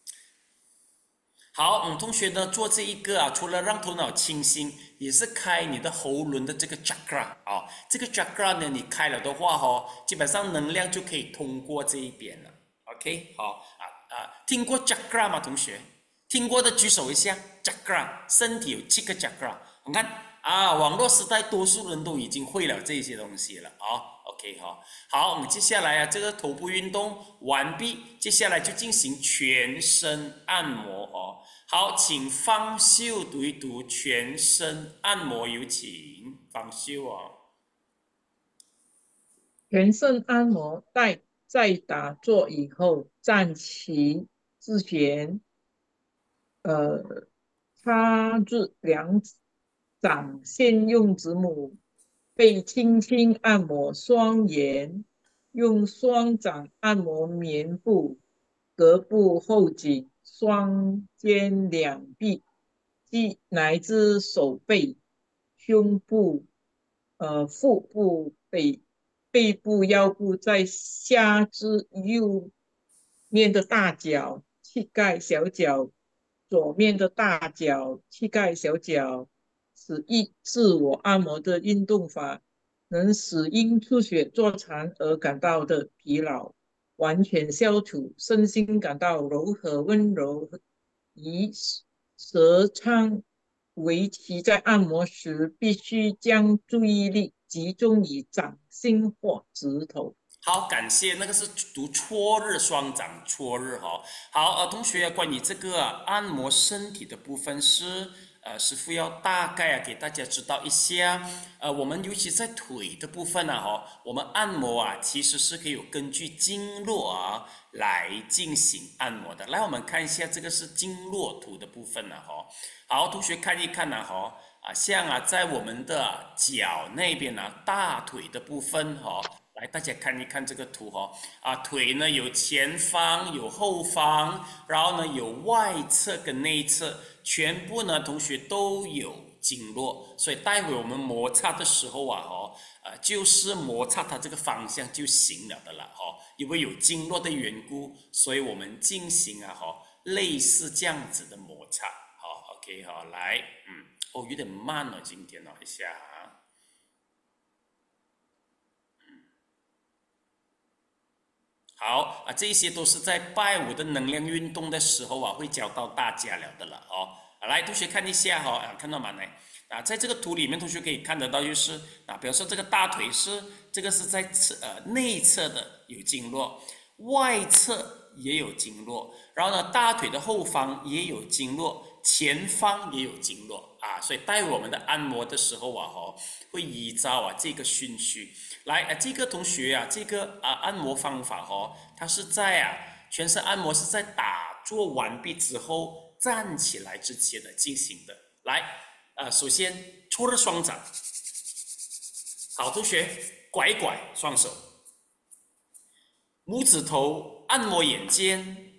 好，嗯，同学呢做这一个啊，除了让头脑清醒，也是开你的喉轮的这个 chakra 啊，这个 chakra 呢，你开了的话哦，基本上能量就可以通过这一边了。OK， 好啊啊，听过 chakra 吗？同学，听过的举手一下。chakra， 身体有七个 chakra， 你看啊，网络时代多数人都已经会了这些东西了啊。OK 哈，好，我们接下来啊，这个头部运动完毕，接下来就进行全身按摩哦。好，请方秀读一读全身按摩，有请方秀哦。 全身按摩，在在打坐以后站起自旋，呃，插入两掌，先用指母背轻轻按摩双眼，用双掌按摩面部、膈部后颈、双肩两臂，及乃至手背、胸部、呃腹部、背背部、腰部，在下肢右面的大脚、膝盖、小脚，左面的大脚、膝盖、小脚，是一自我按摩的运动法，能使因出血坐禅而感到的疲劳完全消除，身心感到柔和温柔。以舌腔为其在按摩时必须将注意力集中于掌心或指头。 好，感谢，那个是读搓日双掌搓日哈。好，呃，同学，关于这个、啊、按摩身体的部分是，呃，师傅要大概啊给大家知道一下，呃，我们尤其在腿的部分呢、啊，哈，我们按摩啊其实是可以有根据经络啊来进行按摩的。来，我们看一下这个是经络图的部分呢、啊，哈。好，同学看一看呢、啊，哈，啊，像啊在我们的脚那边呢、啊，大腿的部分哈。来，大家看一看这个图哦，啊，腿呢有前方有后方，然后呢有外侧跟内侧，全部呢同学都有经络，所以待会我们摩擦的时候啊，哦，呃，就是摩擦它这个方向就行了的了，哦，因为有经络的缘故，所以我们进行啊，哦，类似这样子的摩擦，好 ，OK， 好，来，嗯，哦，有点慢了，今天哦，一下啊。 好啊，这些都是在拜五的能量运动的时候啊，会教到大家了的了哦。啊、来，同学看一下哈、哦，啊，看到吗？来啊，在这个图里面，同学可以看得到，就是啊，比如说这个大腿是这个是在侧呃内侧的有经络，外侧也有经络，然后呢，大腿的后方也有经络，前方也有经络啊，所以带我们的按摩的时候啊，哦，会依照啊这个顺序来啊，这个同学啊，这个啊按摩方法哦，它是在啊全身按摩是在打坐完毕之后站起来之前的进行的。来，啊，首先搓热双掌，好，同学拐一拐双手，拇指头按摩眼尖，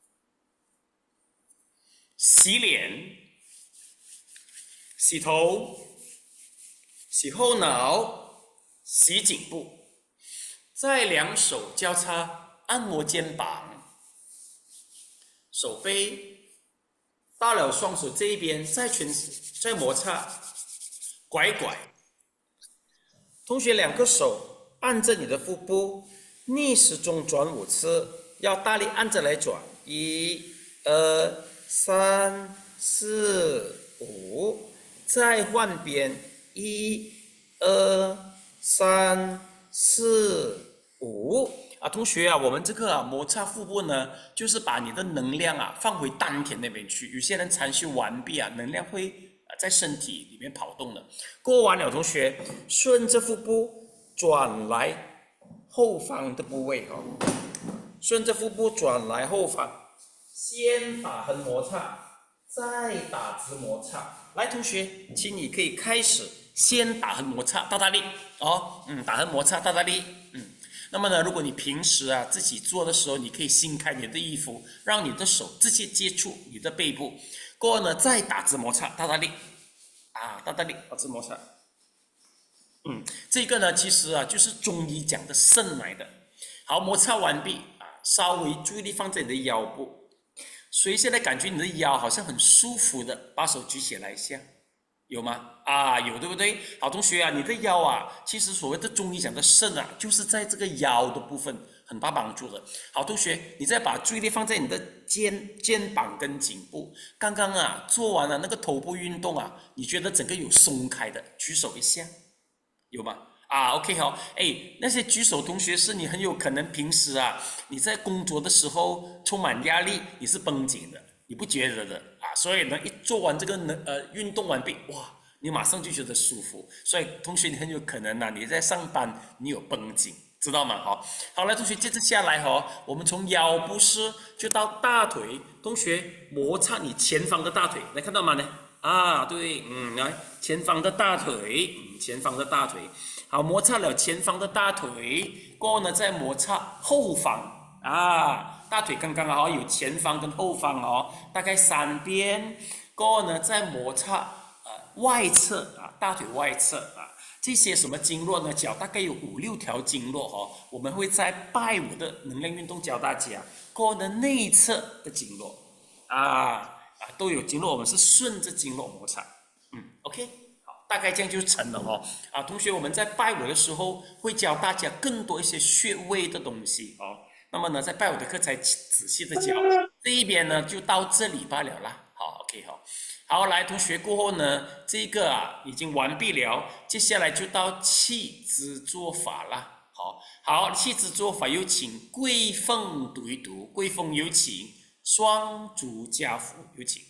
洗脸。洗头，洗后脑，洗颈部，再两手交叉按摩肩膀、手背，到了双手这一边，再全再摩擦，拐拐。同学两个手按着你的腹部，逆时钟转五次，要大力按着来转，一、二、三、四、五。再换边，一、二、三、四、五啊，同学啊，我们这个啊摩擦腹部呢，就是把你的能量啊放回丹田那边去。有些人禅修完毕啊，能量会啊在身体里面跑动的。过完了，同学顺着腹部转来后方的部位哦，顺着腹部转来后方，先打横摩擦，再打直摩擦。来，同学，请你可以开始先打横摩擦，大大力哦，嗯，打横摩擦，大大力，嗯。那么呢，如果你平时啊自己做的时候，你可以掀开你的衣服，让你的手直接接触你的背部，过后呢再打直摩擦，大大力，啊，大大力，打直摩擦。嗯，这个呢其实啊就是中医讲的肾来的。好，摩擦完毕啊，稍微注意力放在你的腰部。所以现在感觉你的腰好像很舒服的，把手举起来一下，有吗？啊，有，对不对？好，同学啊，你的腰啊，其实所谓的中医讲的肾啊，就是在这个腰的部分很大帮助的。好，同学，你再把注意力放在你的肩、肩膀跟颈部。刚刚啊做完了那个头部运动啊，你觉得整个有松开的，举手一下，有吗？啊 ，OK 好，哎，那些举手同学是你很有可能平时啊，你在工作的时候充满压力，你是绷紧的，你不觉得的啊？所以呢，一做完这个呢，呃，运动完毕，哇，你马上就觉得舒服。所以同学，你很有可能啊，你在上班你有绷紧，知道吗？好，好来，同学，接着下来哈、哦，我们从腰部式就到大腿，同学摩擦你前方的大腿，来看到吗？呢？啊，对，嗯，来前方的大腿，嗯，前方的大腿。好，摩擦了前方的大腿，过后呢，再摩擦后方啊，大腿刚刚好有前方跟后方哦，大概三边，过后呢，再摩擦呃外侧啊，大腿外侧啊，这些什么经络呢？脚大概有五六条经络哦，我们会在拜五的能量运动教大家，过后呢内侧的经络啊啊都有经络，我们是顺着经络摩擦，嗯 ，OK。大概这样就成了哦。啊，同学，我们在拜五的时候会教大家更多一些穴位的东西哦。那么呢，在拜五的课才仔细的教，这一边呢就到这里罢了啦。好 ，OK 好。好，来，同学过后呢，这个啊已经完毕了，接下来就到气质做法啦。好，好，气质做法有请桂凤读一读，桂凤有请，双足加福有请。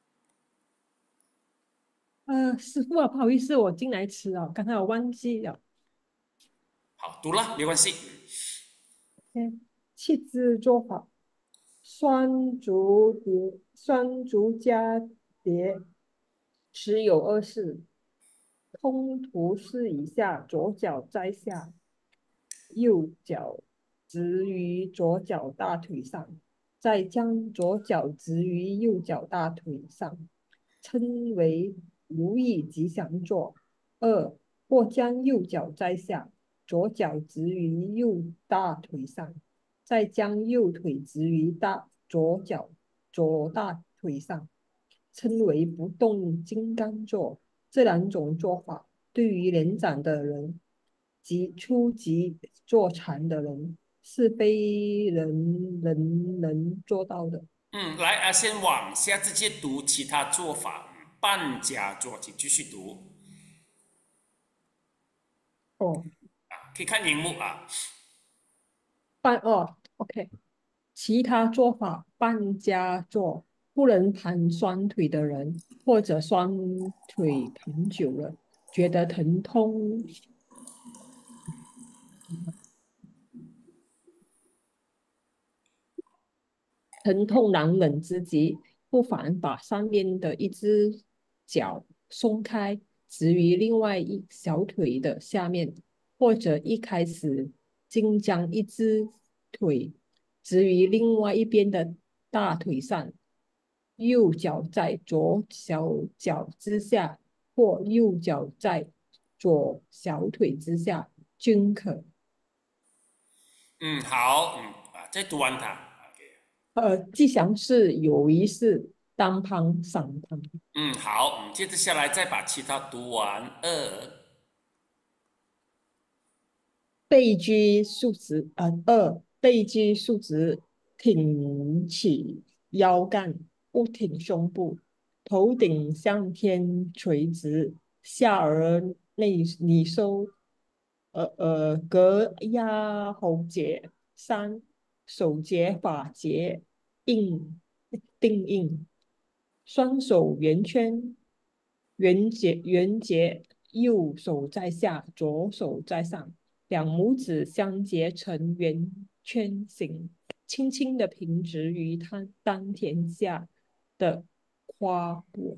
呃，师傅啊，不好意思，我进来迟了，刚才我忘记了。 好，读了没关系。 嗯，气质做法，双足叠，双足加叠，持有二式。通途是以下：左脚在下，右脚置于左脚大腿上，再将左脚置于右脚大腿上，称为如意吉祥坐。二，或将右脚摘下，左脚置于右大腿上，再将右腿置于大左脚左大腿上，称为不动金刚坐。这两种做法对于年长的人及初级坐禅的人是非人人能做到的。 嗯，来啊，先往下直接读其他做法。半佳作，请继续读。 哦， 可以看荧幕啊。 半哦，OK。其他做法，半佳作，不能盘双腿的人，或者双腿盘久了，觉得疼痛。疼痛难忍之极，不妨把上面的一只脚松开，置于另外一小腿的下面，或者一开始竟将一只腿置于另外一边的大腿上，右脚在左小脚之下，或右脚在左小腿之下，均可。 嗯，好，嗯啊，再读完它。 呃，吉祥是有一是单旁上旁。 嗯，好，嗯，接着下来再把其他读完。二， 背居竖直，呃，二背居竖直，挺起腰杆，不挺胸部，头顶向天垂直，下而内里收，呃呃，隔压喉结。三手结法结硬定硬，双手圆圈，圆结圆结，右手在下，左手在上，两拇指相结成圆圈形，轻轻的平直于他丹田下的胯部。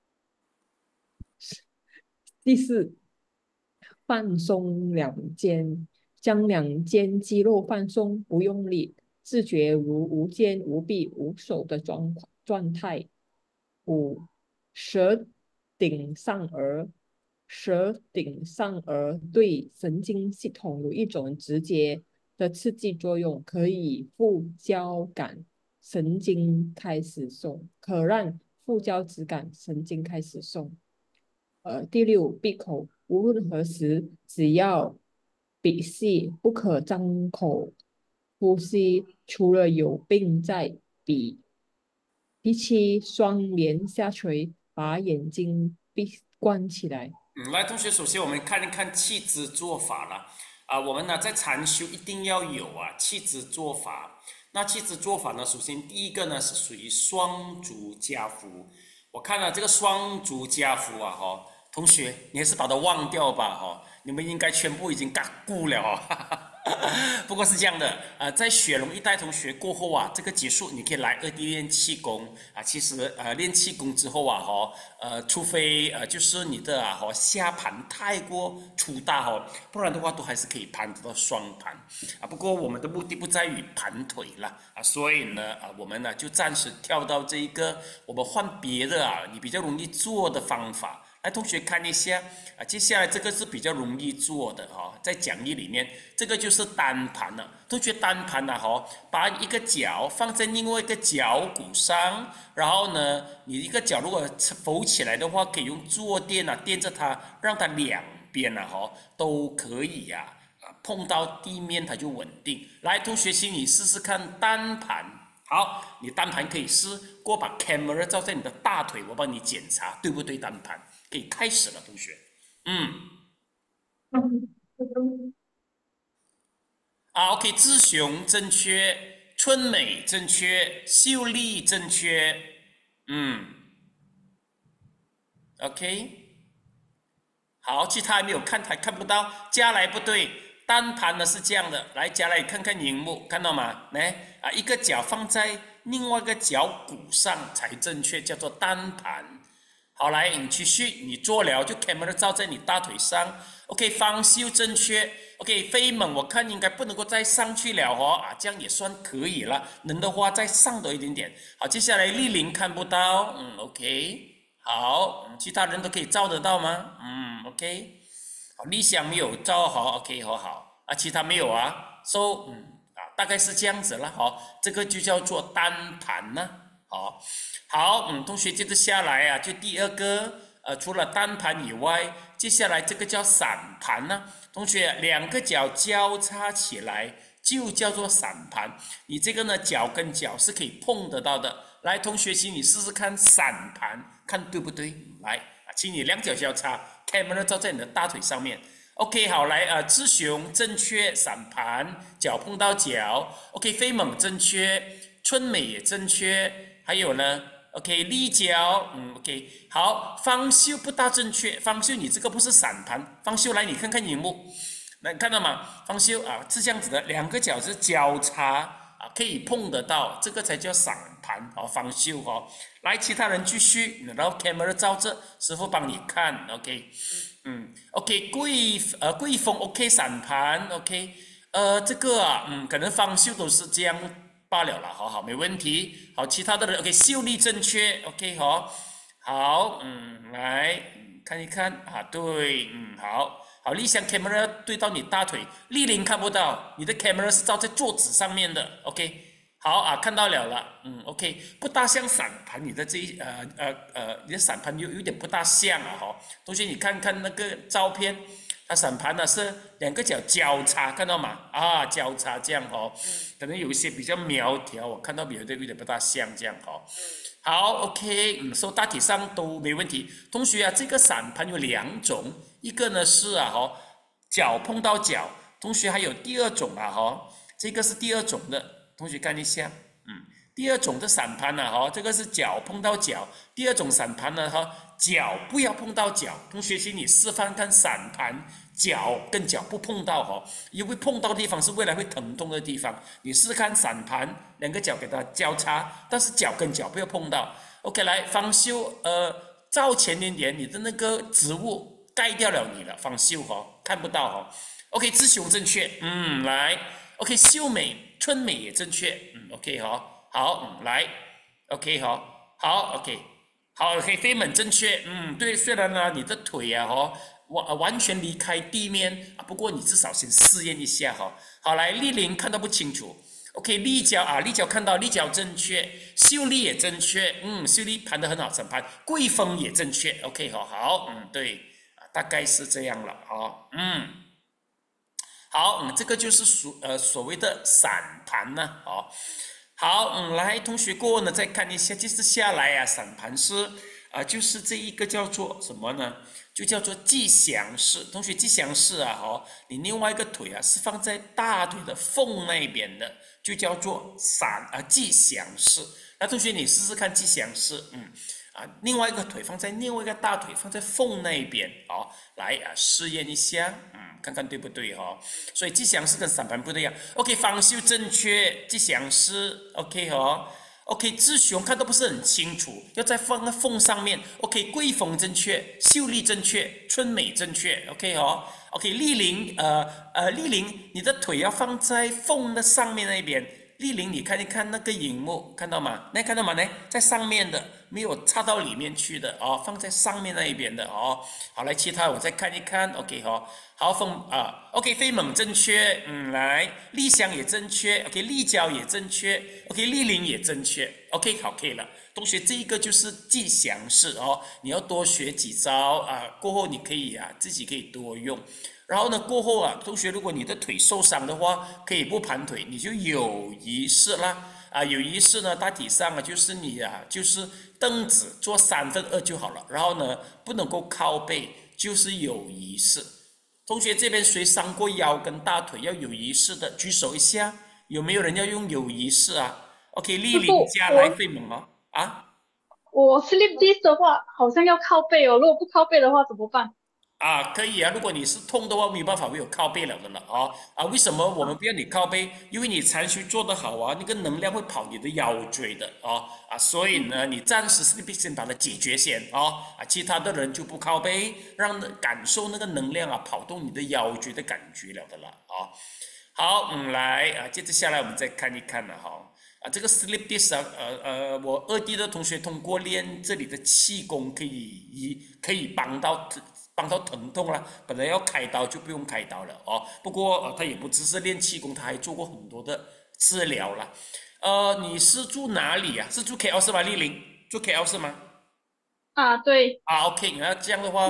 第四，放松两肩，将两肩肌肉放松，不用力，自觉如无肩无臂无手的状状态。五，舌顶上颚，舌顶上颚对神经系统有一种直接的刺激作用，可以副交感神经开始松，可让副交感神经开始松。呃，第六，闭口，无论何时，只要闭气，不可张口呼吸，除了有病在鼻。第七，双眼下垂，把眼睛闭关起来。 嗯，来，同学，首先我们看一看气质做法了。啊，我们呢在禅修一定要有啊气质做法。那气质做法呢，首先第一个呢是属于双足加扶。我看了这个双足加扶啊，哈、哦。同学，你还是把它忘掉吧，哈、哦！你们应该全部已经嘎咕了哦。哈哈不过是这样的，呃，在雪龙一代同学过后啊，这个结束你可以来二 D 练气功啊。其实呃，练气功之后啊，哈，呃，除非呃，就是你的啊，哈，下盘太过粗大哈，不然的话都还是可以盘得到双盘啊。不过我们的目的不在于盘腿了啊，所以呢，啊，我们呢就暂时跳到这一个，我们换别的啊，你比较容易做的方法。来，同学看一下啊，接下来这个是比较容易做的哈、哦，在讲义里面，这个就是单盘了。同学单盘了哈，把一个脚放在另外一个脚骨上，然后呢，你一个脚如果浮起来的话，可以用坐垫啊垫着它，让它两边啊哈都可以呀、啊，啊碰到地面它就稳定。来，同学请你试试看单盘。好，你单盘可以试，过把 camera 照在你的大腿，我帮你检查对不对单盘。可以开始了，同学。嗯。啊 ，OK， 志雄正确，春美正确，秀丽正确。嗯。OK。好，其他还没有看，还看不到。加来不对，单盘呢是这样的。来，加来看看荧幕，看到吗？来啊，一个脚放在另外一个脚骨上才正确，叫做单盘。好，来，你继续，你做了就 camera 照在你大腿上 ，OK， 方秀正确 ，OK， 飞猛我看应该不能够再上去了哦，啊，这样也算可以了，能的话再上多一点点。好，接下来丽玲看不到，嗯 ，OK， 好，其他人都可以照得到吗？嗯 ，OK， 好，理想没有照好 ，OK， 好好，啊，其他没有啊 ，So， 嗯，啊，大概是这样子了，好，这个就叫做单盘呢，好。好，嗯，同学接着下来啊，就第二个，呃，除了单盘以外，接下来这个叫散盘呢、啊。同学，两个脚交叉起来， 就叫做散盘。你这个呢，脚跟脚是可以碰得到的。来，同学，请你试试看散盘，看对不对？来，请你两脚交叉 ，camera 照在你的大腿上面。OK， 好，来，呃，志雄正确，散盘，脚碰到脚。OK， 飞猛正确，春美也正确，还有呢 ，OK， 立脚，嗯 ，OK， 好，方秀不大正确，方秀你这个不是散盘，方秀来，你看看荧幕。那你看到吗？方修啊，是这样子的，两个脚是交叉啊，可以碰得到，这个才叫散盘哦。方修哦，来，其他人继续，然后 camera 照着，师傅帮你看 ，OK， 嗯 ，OK， 桂呃桂峰 OK 散盘 OK， 呃这个啊，嗯，可能方修都是这样罢了啦，好好没问题。好，其他的人 OK， 秀丽正确 OK 好，好，嗯，来看一看啊，对，嗯，好。好，立翔 camera 对到你大腿，丽玲看不到，你的 camera 是照在桌子上面的 ，OK， 好啊，看到了了，嗯 ，OK， 不大像散盘，你的这一呃呃呃，你的散盘有有点不大像啊，哈，同学你看看那个照片，它散盘呢是两个脚交叉，看到吗？啊，交叉这样哦，可能有一些比较苗条，我看到有的有点不大像这样哦。好 ，OK， 嗯，说大体上都没问题。同学啊，这个散盘有两种，一个呢是啊哈，脚碰到脚。同学还有第二种啊哈，这个是第二种的，同学看一下，嗯，第二种的散盘呢哈，这个是脚碰到脚。第二种散盘呢哈，脚不要碰到脚。同学请你示范看散盘，脚跟脚不碰到哈，因为碰到的地方是未来会疼痛的地方。你试试看散盘，两个脚给它交叉，但是脚跟脚不要碰到。OK， 来方修，呃，照前一点，你的那个植物盖掉了你了，方修哈，看不到哈。OK， 志雄正确，嗯，来 ，OK， 秀美、春美也正确，嗯 ，OK 哈，好，嗯，来 ，OK 哈，好 ，OK， 好 ，OK， 飞猛正确，嗯，对，虽然呢你的腿啊哈。完完全离开地面啊，不过你至少先试验一下哈。好，来丽玲看到不清楚 ，OK， 立脚啊，立脚看到，立脚正确，秀丽也正确，嗯，秀丽盘得很好，整盘，桂峰也正确 ，OK 好，好，嗯，对，啊，大概是这样了啊，嗯，好，嗯，这个就是所呃所谓的散盘呢，哦，好，嗯，来同学过后呢再看一下，接着下来啊，散盘是啊，就是这一个叫做什么呢？就叫做吉祥式，同学吉祥式啊，哈，你另外一个腿啊是放在大腿的缝那边的，就叫做散啊吉祥式。那同学你试试看吉祥式，嗯，啊，另外一个腿放在另外一个大腿放在缝那边，哦，来啊试验一下，嗯，看看对不对哈、哦？所以吉祥式跟散盘不一样。OK， 方修正确，吉祥式 OK 哦。OK， 志雄看到不是很清楚，要再放在缝上面。OK， 桂峰正确，秀丽正确，春美正确。OK 哦 ，OK， 丽玲，呃呃，丽玲，你的腿要放在缝的上面那边。丽玲，你看一看那个荧幕，看到吗？那看到吗？呢，在上面的，没有插到里面去的哦，放在上面那一边的哦。好，来其他我再看一看。OK 哦，好，凤啊 ，OK， 飞猛正确，嗯，来，立翔也正确 ，OK， 立交也正确 ，OK， 丽玲也正确 ，OK， 好，可以了。同学，这一个就是吉祥式哦，你要多学几招啊，过后你可以啊自己可以多用。然后呢，过后啊，同学，如果你的腿受伤的话，可以不盘腿，你就有仪式啦。啊，有仪式呢，大体上啊，就是你啊，就是凳子坐三分二就好了。然后呢，不能够靠背，就是有仪式。同学这边谁伤过腰跟大腿要有仪式的，举手一下，有没有人要用有仪式啊 ？OK， 丽玲加来费猛哦，啊。 我 slip disc 的话，好像要靠背哦。如果不靠背的话，怎么办？ 啊，可以啊。如果你是痛的话，没有办法会有靠背了的了啊啊！为什么我们不要你靠背？因为你残虚做得好啊，那个能量会跑你的腰椎的啊啊！所以呢，你暂时是必须先把它解决先啊啊！其他的人就不靠背，让感受那个能量啊跑动你的腰椎的感觉了的了啊。好，嗯，来啊，接着下来我们再看一看了哈。啊，这个 slip disc 啊，呃呃，我二 D 的同学通过练这里的气功，可以以可以帮到帮到疼痛啦。本来要开刀就不用开刀了哦。不过呃，他也不只是练气功，他还做过很多的治疗啦。呃，你是住哪里啊？是住 K L 是吗？丽玲住 K L 是吗？ 啊，对。 啊 ，OK， 那这样的话，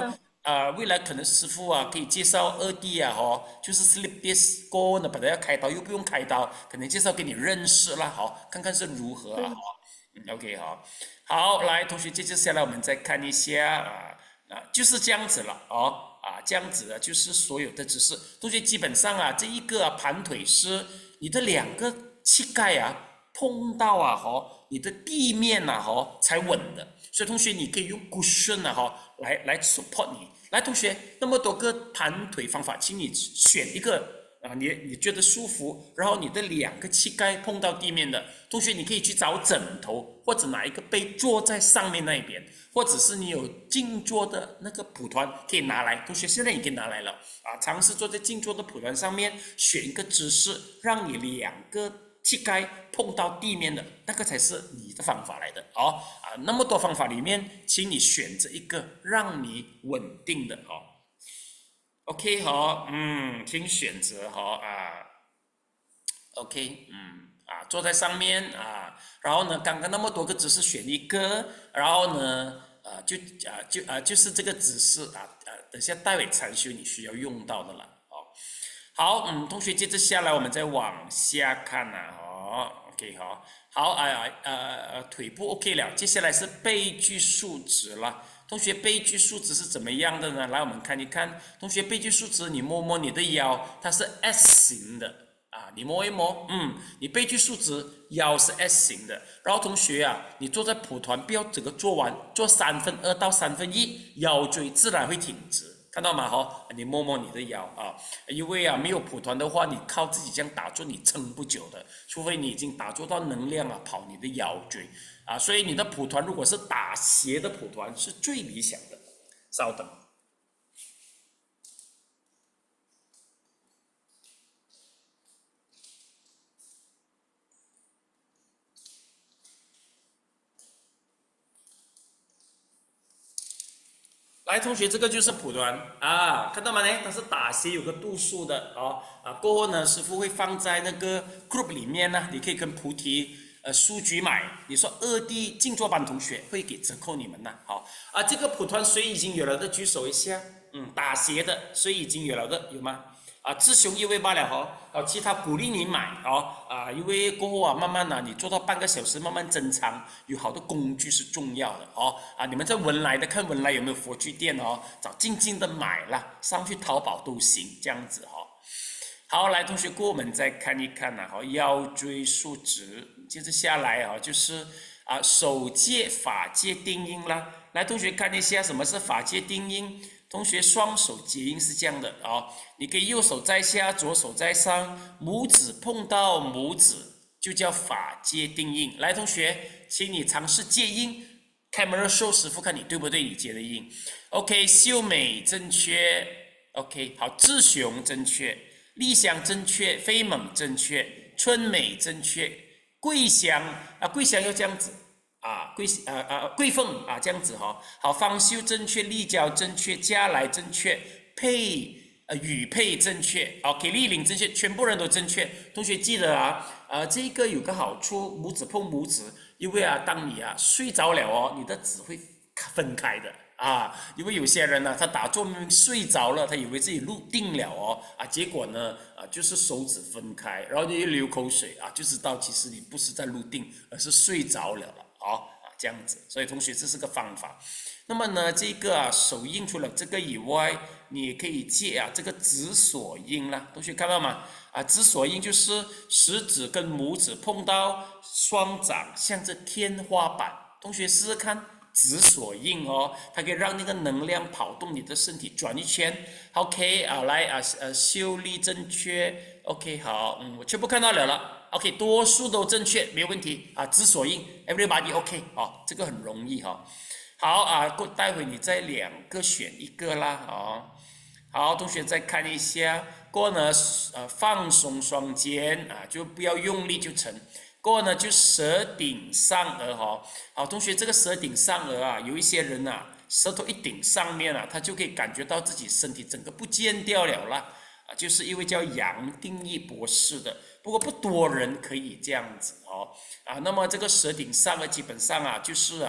啊、呃，未来可能师傅啊可以介绍二弟啊，哦，就是 slip disc 过后呢，本来要开刀又不用开刀，可能介绍给你认识啦，好，看看是如何啊，好，嗯 ，OK 好，好，来同学接着下来我们再看一下啊啊，就是这样子了哦。啊，这样子的就是所有的知识，同学基本上啊，这一个、啊、盘腿是你的两个膝盖啊碰到啊，哈，你的地面啊，哈才稳的。所以同学你可以用 cushion 啊，哈来来 support 你。来，同学，那么多个盘腿方法，请你选一个啊，你你觉得舒服，然后你的两个膝盖碰到地面的，同学你可以去找枕头或者拿一个被坐在上面那一边。或者是你有静坐的那个蒲团可以拿来，同学现在已经拿来了啊！尝试坐在静坐的蒲团上面，选一个姿势，让你两个膝盖碰到地面的，那个才是你的方法来的哦啊！那么多方法里面，请你选择一个让你稳定的哦。OK 好，嗯，请选择好啊。OK， 嗯。啊，坐在上面啊，然后呢，刚刚那么多个姿势选一个，然后呢，呃，就啊就啊就是这个姿势啊啊，等下待会禅修你需要用到的了哦。好，嗯，同学接着下来我们再往下看啊，哦 ，OK 好，好啊呃腿部 OK 了，接下来是背距竖直了。同学背距竖直是怎么样的呢？来，我们看一看，同学背距竖直，你摸摸你的腰，它是 S 型的。啊，你摸一摸，嗯，你背距竖直，腰是 S 型的。然后同学啊，你坐在蒲团，不要整个做完，做三分二到三分一，腰椎自然会挺直，看到吗？哈，你摸摸你的腰啊，因为啊，没有蒲团的话，你靠自己这样打坐，你撑不久的，除非你已经打坐到能量啊跑你的腰椎啊，所以你的蒲团如果是打斜的蒲团是最理想的。稍等。来，同学，这个就是蒲团啊，看到吗？呢，它是打斜有个度数的哦啊。过后呢，师傅会放在那个 group 里面呢，你可以跟菩提呃书局买。你说二弟静坐班同学会给折扣你们呐。好啊，这个蒲团谁已经有了的举手一下。嗯，打斜的谁已经有了的有吗？啊，志雄一位罢了哈，好，其他鼓励你买哦啊，因为过后啊，慢慢的、啊、你做到半个小时，慢慢增长，有好的工具是重要的哦啊，你们在文莱的看文莱有没有佛具店哦，找静静的买啦，上去淘宝都行，这样子哈、哦。好，来同学，过我们再看一看呐、啊，好，腰椎竖直，接着下来啊，就是啊手戒法戒定音啦，来同学看一下什么是法戒定音。同学，双手结印是这样的啊、哦，你可以右手在下，左手在上，拇指碰到拇指就叫法戒定印。来，同学，请你尝试戒印 ，camera show 师傅看你对不对，你结的印。OK， 秀美正确 ，OK， 好，志雄正确，丽香正确，飞猛正确，春美正确，桂香啊，桂香要这样子。啊，桂啊啊桂凤啊，这样子哈、哦，好，方秀正确，立交正确，嘉来正确，佩呃雨佩正确 ，OK， 丽玲正确，全部人都正确。同学记得啊，呃，这个有个好处，拇指碰拇指，因为啊，当你啊睡着了哦，你的指会分开的啊，因为有些人呢、啊，他打坐明明睡着了，他以为自己入定了哦，啊，结果呢，啊，就是手指分开，然后你一流口水啊，就知道其实你不是在入定，而是睡着了了。好啊，这样子，所以同学这是个方法。那么呢，这个啊手印除了这个以外，你也可以借啊这个指锁印啦。同学看到吗？啊，指锁印就是食指跟拇指碰到双掌，向着天花板。同学试试看指锁印哦，它可以让那个能量跑动你的身体转一圈。OK 啊，来啊呃修力正确。OK 好，嗯，我全部看到了了。OK， 多数都正确，没有问题啊。指锁印 ，everybody OK， 哦，这个很容易哈、哦。好啊，过待会你再两个选一个啦，哦。好，同学再看一下，过呢，呃，放松双肩啊，就不要用力就成。过呢就舌顶上颚哈、哦。好，同学这个舌顶上颚啊，有一些人啊，舌头一顶上面啊，他就可以感觉到自己身体整个不见掉了啦。啊，就是一位叫杨定义博士的，不过不多人可以这样子哦。啊，那么这个舌顶上颚基本上啊，就是啊，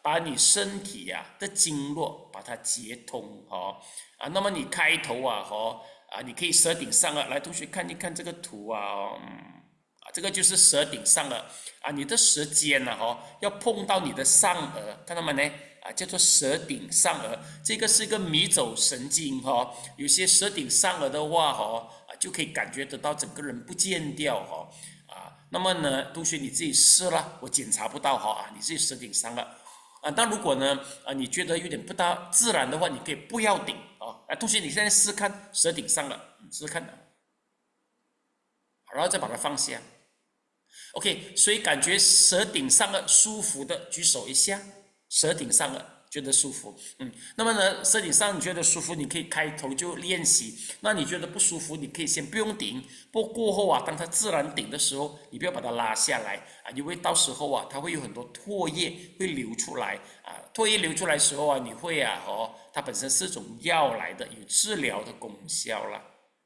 把你身体呀、啊、的经络把它接通哦啊，那么你开头啊哦啊，你可以舌顶上颚，来同学看一看这个图啊哦，嗯啊，这个就是舌顶上颚啊，你的舌尖呢、啊、哦要碰到你的上颚，看到吗呢？啊，叫做舌顶上颚，这个是一个迷走神经哈、哦，有些舌顶上颚的话哦啊，就可以感觉得到整个人不见掉哈、哦、啊，那么呢，同学你自己试了，我检查不到哈啊，你自己舌顶上颚。啊，但如果呢，啊，你觉得有点不大自然的话，你可以不要顶啊。啊，同学，你现在试看舌顶上了，试试看，然后再把它放下。OK， 所以感觉舌顶上了舒服的举手一下，舌顶上了觉得舒服，嗯，那么呢，舌顶上你觉得舒服，你可以开头就练习。那你觉得不舒服，你可以先不用顶，不过过后啊，当它自然顶的时候，你不要把它拉下来啊，因为到时候啊，它会有很多唾液会流出来啊，唾液流出来的时候啊，你会啊，哦，它本身是一种药来的，有治疗的功效啦。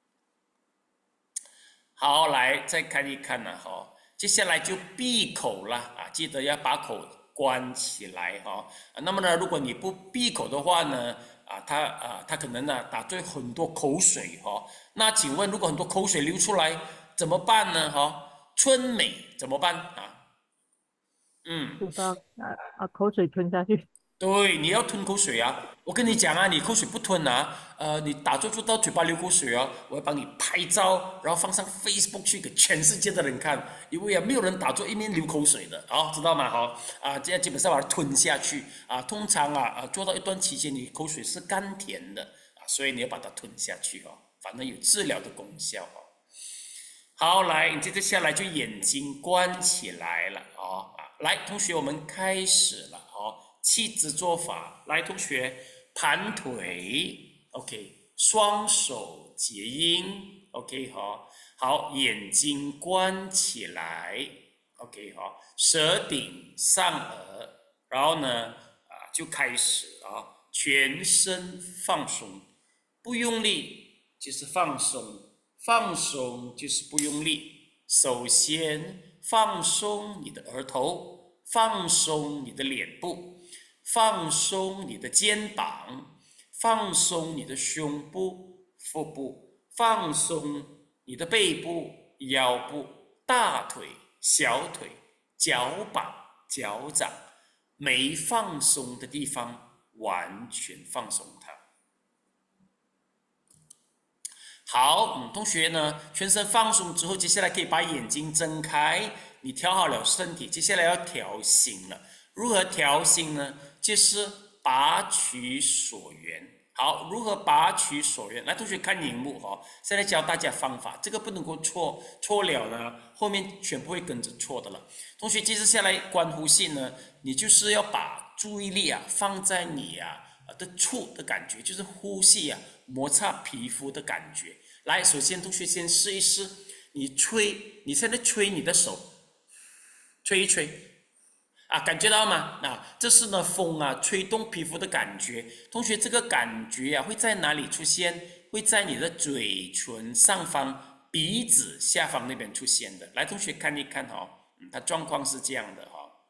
好，来再看一看呢、啊，哈、哦，接下来就闭口了啊，记得要把口关起来哈、哦啊。那么呢，如果你不闭口的话呢，啊，它啊，它可能呢打出很多口水哈、哦。那请问，如果很多口水流出来怎么办呢？哈、哦，春美怎么办啊？嗯， 知道啊啊，口水吞下去。 对，你要吞口水啊！我跟你讲啊，你口水不吞啊，呃，你打坐做到嘴巴流口水哦，我会帮你拍照，然后放上 Facebook 去给全世界的人看，因为啊，没有人打坐一面流口水的，好、哦，知道吗？好、哦，啊，这样基本上把它吞下去啊。通常啊，啊，做到一段期间，你口水是甘甜的啊，所以你要把它吞下去哦，反正有治疗的功效哦。好，来，你接着下来就眼睛关起来了哦，啊，来，同学，我们开始了哦。气质做法，来，同学盘腿 ，OK， 双手结阴 ，OK， 好，好，眼睛关起来 ，OK， 好，舌顶上颚，然后呢，啊，就开始啊，全身放松，不用力就是放松，放松就是不用力。首先放松你的额头，放松你的脸部。放松你的肩膀，放松你的胸部、腹部，放松你的背部、腰部、大腿、小腿、脚膀、脚掌，没放松的地方完全放松它。好，嗯，同学呢，全身放松之后，接下来可以把眼睛睁开。你调好了身体，接下来要调心了。如何调心呢？就是拔取所缘。好，如何拔取所缘？来，同学看荧幕哈、哦，现在教大家方法，这个不能够错，错了呢，后面全部会跟着错的了。同学，接着下来观呼吸呢，你就是要把注意力啊放在你啊的触的感觉，就是呼吸啊摩擦皮肤的感觉。来，首先同学先试一试，你吹，你现在吹你的手，吹一吹。啊，感觉到吗？啊，这是呢风啊吹动皮肤的感觉。同学，这个感觉啊会在哪里出现？会在你的嘴唇上方、鼻子下方那边出现的。来，同学看一看哦，嗯，它状况是这样的哈、哦。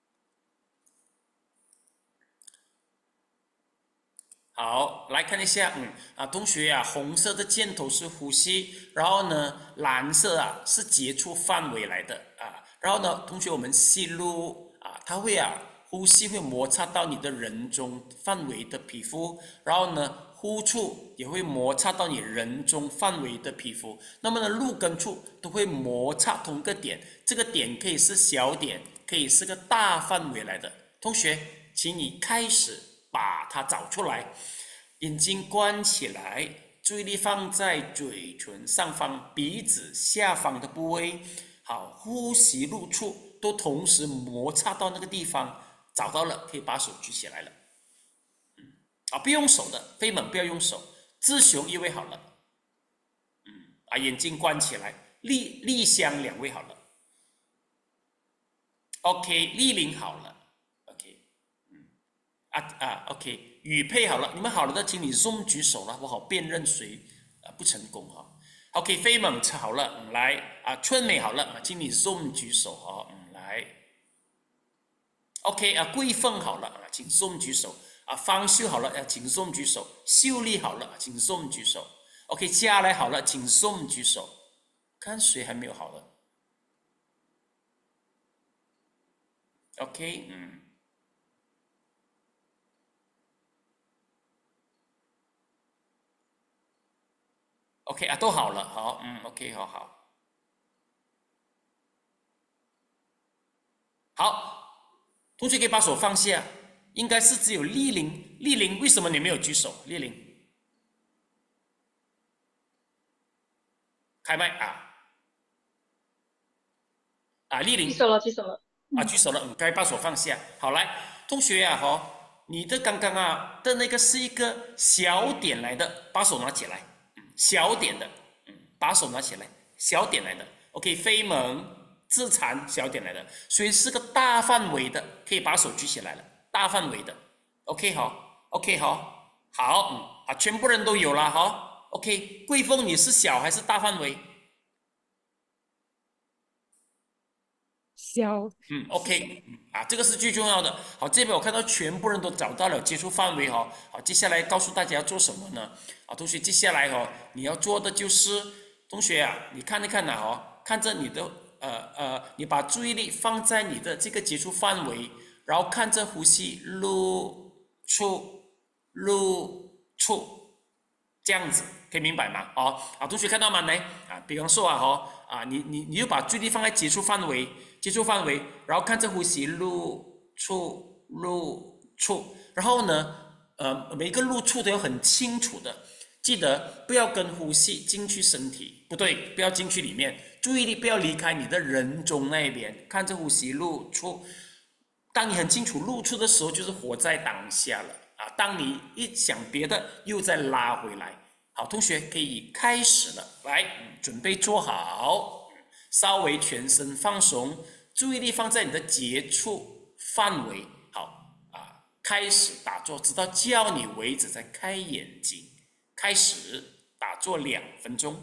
好，来看一下，嗯啊，同学啊，红色的箭头是呼吸，然后呢，蓝色啊是接触范围来的啊，然后呢，同学我们吸入。啊，它会啊，呼吸会摩擦到你的人中范围的皮肤，然后呢，呼出也会摩擦到你人中范围的皮肤。那么呢，入根处都会摩擦同个点，这个点可以是小点，可以是个大范围来的。同学，请你开始把它找出来，眼睛关起来，注意力放在嘴唇上方、鼻子下方的部位。好，呼吸入处。都同时摩擦到那个地方，找到了可以把手举起来了。嗯，啊，不用手的，飞猛不要用手，自雄一位好了。嗯，啊，眼睛关起来，丽丽香两位好了。OK， 丽玲好了。OK， 嗯，啊啊 ，OK， 雨佩好了，你们好了的，请你 zoom 举手了，我好辨认谁啊不成功哈。OK， 飞猛好了，嗯，来啊，春美好了，请你 zoom 举手哈。嗯，来 OK 啊，桂凤好了啊，请松举手啊。方秀好了，啊，请松举手。秀丽好了，请松举手。OK， 嘉来好了，请松举手。看谁还没有好的 ？OK， 嗯。OK 啊，都好了，好，嗯 ，OK， 好好。好，同学可以把手放下，应该是只有丽玲，丽玲，为什么你没有举手？丽玲，开麦啊，啊，丽玲， 举手了，举手了， 啊，举手了，嗯，该把手放下。好，来，同学呀、啊，哈，你的刚刚啊的那个是一个小点来的，把手拿起来，嗯，小点的，嗯，把手拿起来，小点来的 ，OK， 飞蒙。自残小点来的，所以是个大范围的，可以把手举起来了，大范围的 ，OK 好 ，OK 好，好，嗯啊，全部人都有了，好 ，OK， 桂凤你是小还是大范围？ 小， 嗯 ，OK， 嗯啊，这个是最重要的。好，这边我看到全部人都找到了接触范围哈，好，接下来告诉大家要做什么呢？啊，同学，接下来哈，你要做的就是，同学啊，你看一看呐，哈，看着你的。呃呃，你把注意力放在你的这个接触范围，然后看着呼吸，入出入出，这样子可以明白吗？哦，啊，同学看到吗？来啊，比方说啊，哈啊，你你你就把注意力放在接触范围，接触范围，然后看着呼吸，入出入出，然后呢，呃，每一个入出都要很清楚的。记得不要跟呼吸进去身体，不对，不要进去里面，注意力不要离开你的人中那边，看着呼吸入出。当你很清楚入出的时候，就是活在当下了啊。当你一想别的，又再拉回来。好，同学可以开始了，来，准备坐好，稍微全身放松，注意力放在你的接触范围。好啊，开始打坐，直到叫你为止，再开眼睛。开始打坐两分钟。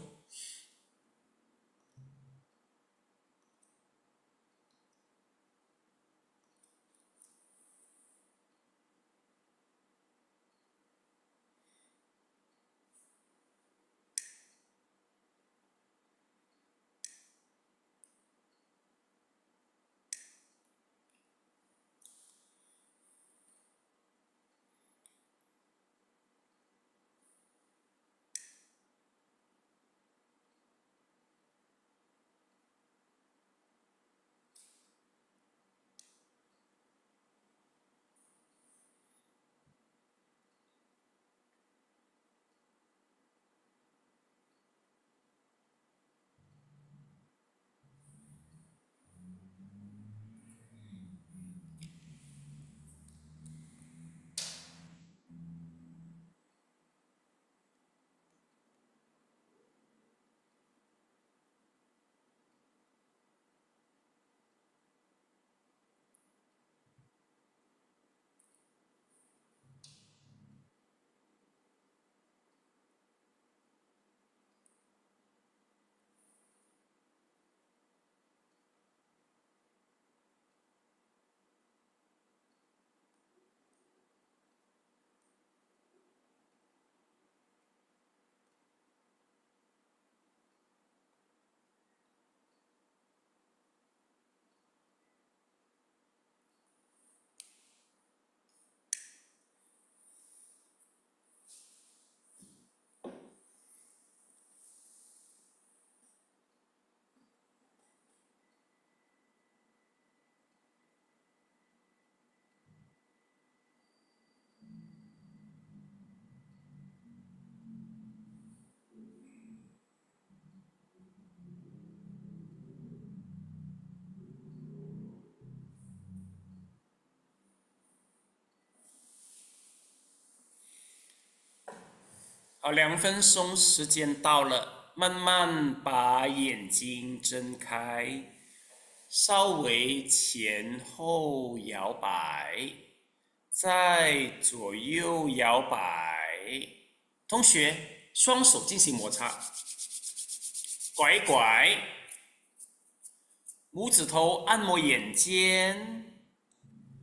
好，两分钟时间到了，慢慢把眼睛睁开，稍微前后摇摆，再左右摇摆。同学，双手进行摩擦，拐拐，拇指头按摩眼尖，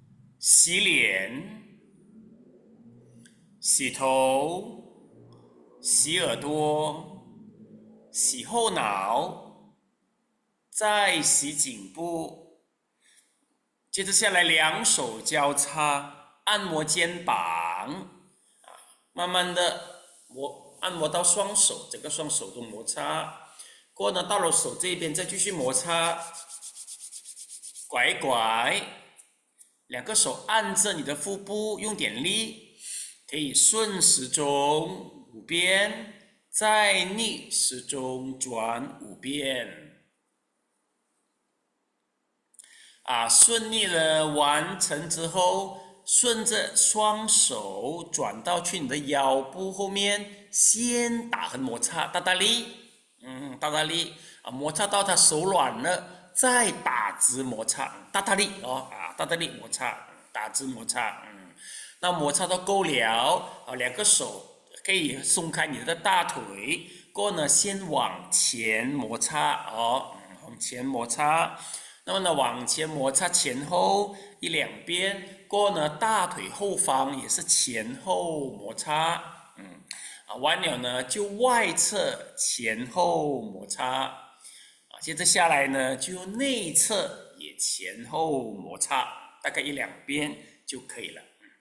洗脸、洗头、洗耳朵、洗后脑，再洗颈部。接着下来，两手交叉按摩肩膀，慢慢的摩按摩到双手，整个双手都摩擦。过后呢，到了手这边再继续摩擦，拐一拐，两个手按着你的腹部，用点力，可以顺时钟五遍，再逆时钟转五遍。啊，顺利的完成之后，顺着双手转到去你的腰部后面，先打横摩擦，大大力。嗯，大大力啊，摩擦到它手软了，再打直摩擦，大大力哦啊，大大力摩擦，打直摩擦，嗯，那摩擦到够了啊，两个手可以松开你的大腿，过后呢，先往前摩擦哦，嗯，往前摩擦，那么呢，往前摩擦前后一两边，过后呢，大腿后方也是前后摩擦，嗯。啊，完了呢，就外侧前后摩擦，啊，接着下来呢，就内侧也前后摩擦，大概一两边就可以了。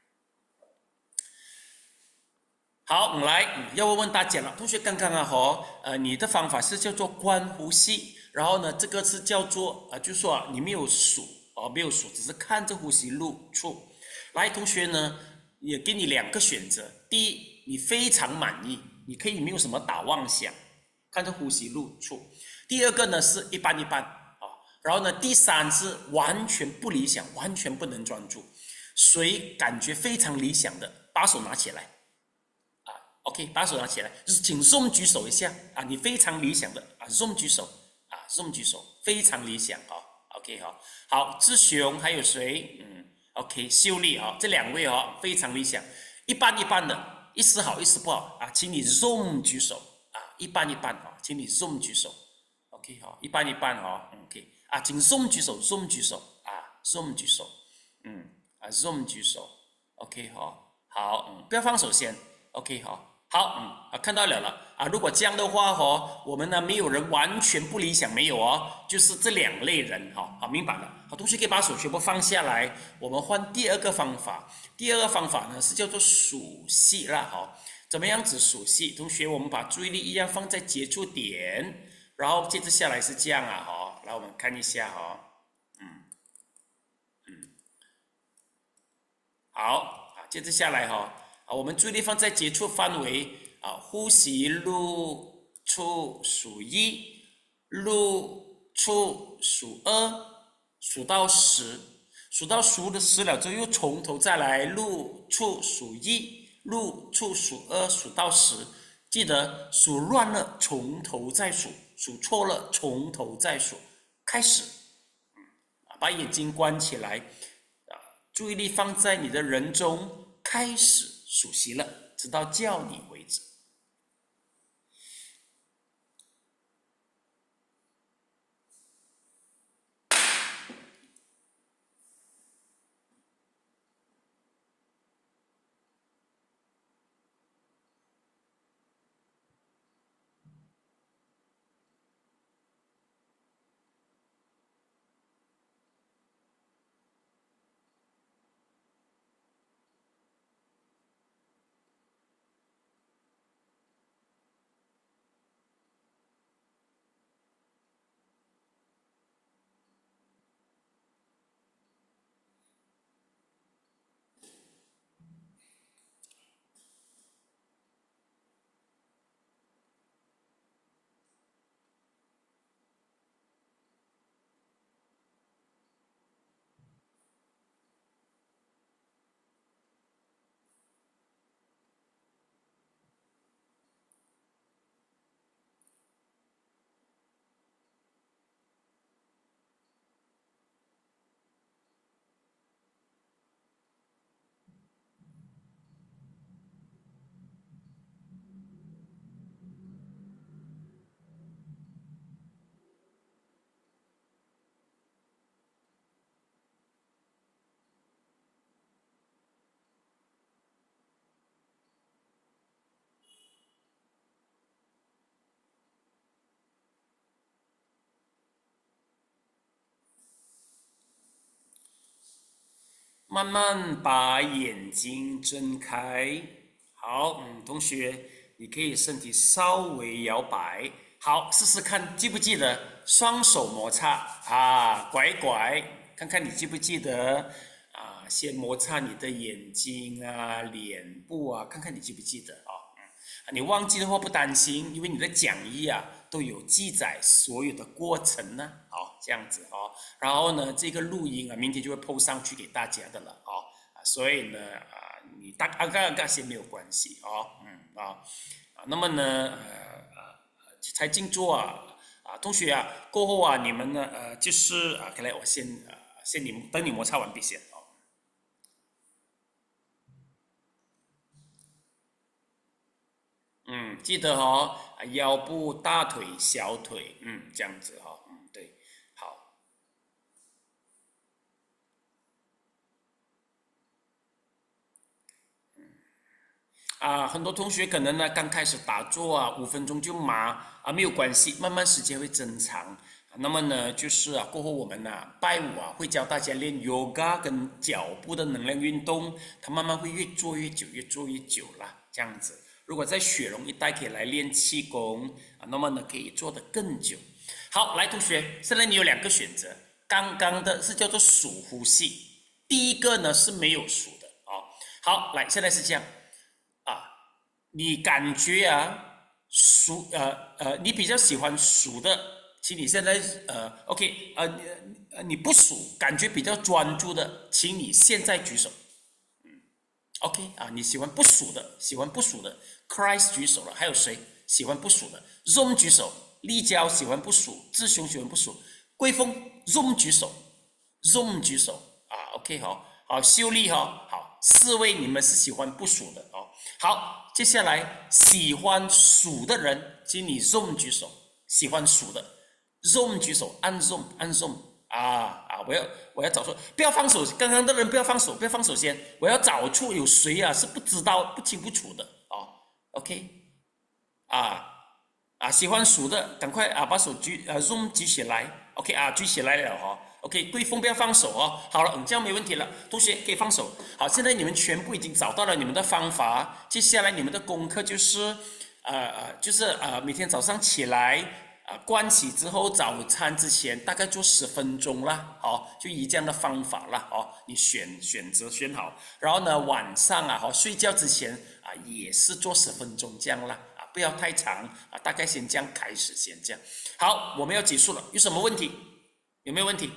好，我们来，嗯、要问问大家了，同学刚刚啊，哈，呃，你的方法是叫做观呼吸，然后呢，这个是叫做啊、呃，就说、啊、你没有数哦，没有数，只是看着呼吸入出。来，同学呢，也给你两个选择，第一。你非常满意，你可以没有什么打妄想，看着呼吸入出。第二个呢是一般一般啊，然后呢第三是完全不理想，完全不能专注。谁感觉非常理想的，把手拿起来啊 ，OK， 把手拿起来，就是请 Zoom 举手一下啊，你非常理想的啊 ，Zoom 举手啊 ，Zoom 举手，非常理想啊 ，OK 哈，好，志雄还有谁？嗯 ，OK， 秀丽啊，这两位啊非常理想，一般一般的。一时好，一时不好啊，请你 Zoom 举手啊，一般一般啊，请你 Zoom 举手 ，OK 好，一般一般啊 ，OK 啊，请 Zoom 举手 ，Zoom 举手啊 ，Zoom 举手，嗯啊 ，Zoom 举手 ，OK 好，好，嗯，不要放手先 ，OK 好，好，嗯啊，看到了了啊，如果这样的话哦，我们呢没有人完全不理想，没有哦，就是这两类人哈，好，明白了，好，同学可以把手全部放下来，我们换第二个方法。第二个方法呢是叫做数息啦，哈，怎么样子数息？同学，我们把注意力一样放在接触点，然后接着下来是这样啊，哈，来我们看一下哈，嗯嗯，好啊，接着下来哈，啊，我们注意力放在接触范围啊，呼吸入出数一，入出数二，数到十。数到数的十了之后，又从头再来，入处数一，入处数二，数到十。记得数乱了，从头再数；数错了，从头再数。开始，把眼睛关起来，啊，注意力放在你的人中，开始数息了，直到叫你为止。 慢慢把眼睛睁开。好，嗯，同学，你可以身体稍微摇摆。好，试试看，记不记得双手摩擦啊？拐拐，看看你记不记得啊？先摩擦你的眼睛啊、脸部啊，看看你记不记得啊？嗯，你忘记的话不担心，因为你的讲义啊都有记载所有的过程呢。好，这样子哦。然后呢，这个录音啊，明天就会 po 上去给大家的了哦。啊，所以呢，啊，你大啊个个些没有关系哦。嗯啊啊，那么呢，呃呃，才静坐啊啊，同学啊，过后啊，你们呢，呃，就是啊，看来我先呃先你等你摩擦完毕先哦。嗯，记得哦，腰部、大腿、小腿，嗯，这样子哈、哦，嗯，对，好。啊，很多同学可能呢刚开始打坐啊，五分钟就麻啊，没有关系，慢慢时间会增长。那么呢，就是啊，过后我们呢、啊、拜五啊会教大家练 yoga 跟脚部的能量运动，它慢慢会越做越久，越做越久啦，这样子。如果在雪龙一带可以来练气功啊，那么呢可以做得更久。好，来同学，现在你有两个选择，刚刚的是叫做数呼吸，第一个呢是没有数的哦。好，来，现在是这样。你感觉啊，数呃呃，你比较喜欢数的，请你现在呃 ，OK， 呃呃你不数，感觉比较专注的，请你现在举手。嗯 ，OK 啊，你喜欢不数的，喜欢不数的 ，Christ 举手了，还有谁喜欢不数的 ？Zoom 举手，立交喜欢不数，志雄喜欢不数，桂峰 Zoom 举手 ，Zoom 举手啊 ，OK 好，好秀丽哈，好，四位你们是喜欢不数的哦，好。接下来喜欢数的人，请你 Zoom 举手。喜欢数的 ，Zoom 举手，按 Zoom， 按 Zoom 啊啊！我要我要找出，不要放手，刚刚的人不要放手，不要放手先，我要找出有谁啊是不知道、不清不楚的哦。OK， 啊啊，喜欢数的，赶快啊把手举啊 Zoom 举起来。OK 啊，举起来了哦。OK， 桂峰不要放手哦。好了，嗯，这样没问题了。同学可以放手。好，现在你们全部已经找到了你们的方法。接下来你们的功课就是，呃呃，就是呃每天早上起来啊、呃，盥洗之后，早餐之前大概做十分钟啦。好，就以这样的方法啦。哦，你选选择选好，然后呢晚上啊，好睡觉之前啊也是做十分钟这样啦。啊，不要太长啊，大概先这样开始，先这样。好，我们要结束了，有什么问题？有没有问题？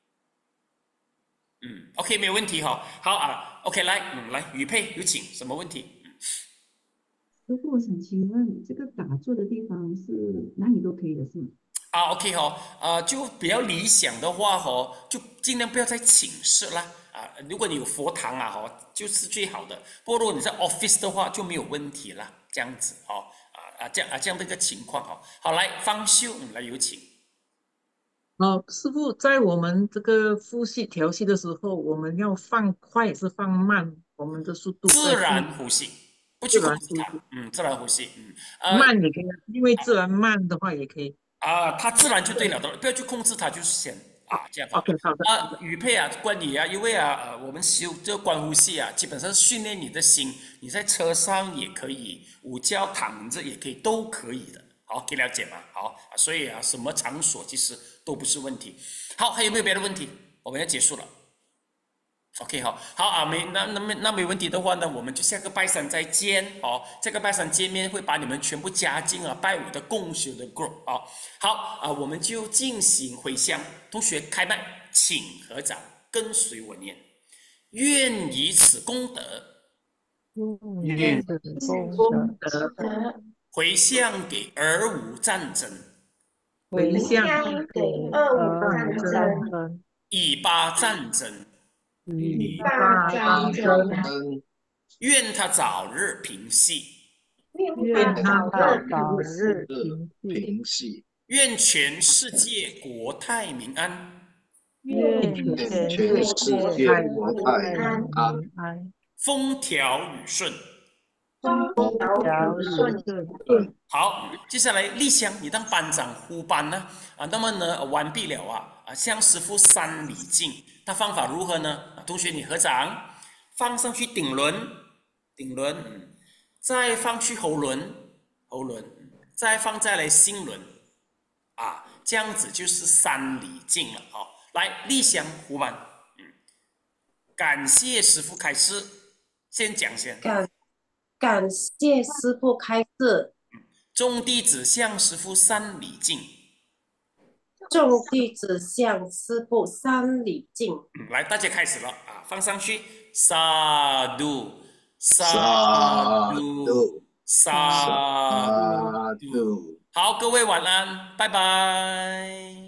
嗯 ，OK， 没有问题哈、哦。好啊 ，OK， 来，嗯，来，宇佩有请，什么问题？ 师傅，我想请问，这个打坐的地方是哪里都可以的，是吗？ 啊 ，OK 哈、哦，呃，就比较理想的话哈、哦，就尽量不要在寝室啦。啊，如果你有佛堂啊哈，就是最好的。不过如果你在 office 的话就没有问题啦，这样子哦，啊啊这样啊这样的一个情况哈、哦。好，来方秀，嗯，来有请。 哦，师傅，在我们这个呼吸调息的时候，我们要放快还是放慢我们的速度？ 自然呼吸，不去控制它。嗯，自然呼吸，嗯， 呃、慢也可以，因为自然慢的话也可以。 啊，它自然就对了的，不要去控制它，就是先啊这样好。 OK， 好的。 啊，宇佩啊，关于啊，因为啊，呃，我们修这个观呼吸啊，基本上训练你的心，你在车上也可以，午觉躺着也可以，都可以的。好，可以了解吗？好，所以啊，什么场所其实都不是问题。好，还有没有别的问题？我们要结束了。OK， 好，好啊，没那那没那没问题的话呢，我们就下个拜三再见哦。这个拜三见面会把你们全部加进啊拜五的共修的 group 哦。好啊，我们就进行回向。同学开麦，请合掌，跟随我念：愿以此功德， 愿此功德。 回向给俄乌战争， 回向给俄乌战争， 以巴战争， 以巴战争， 愿它早日平息， 愿它早日平息， 愿全世界国泰民安， 愿全世界国泰民安， 风调雨顺。 风调雨顺。 好，接下来丽香，你当班长呼班呢？啊，那么呢，呃完毕了啊啊，向师傅三礼敬。那方法如何呢？啊，同学你合掌，放上去顶轮，顶轮，嗯再放去喉轮，喉轮，再放再来心轮，啊，这样子就是三礼敬了。好，来丽香呼班，嗯，感谢师傅开示，先讲先。 感感谢师父开示， 众弟子向师傅三礼敬。 众弟子向师父三礼敬。 嗯来，大家开始了啊，放上去，萨度，萨萨度， 度萨度。 度。 好，各位晚安，拜拜。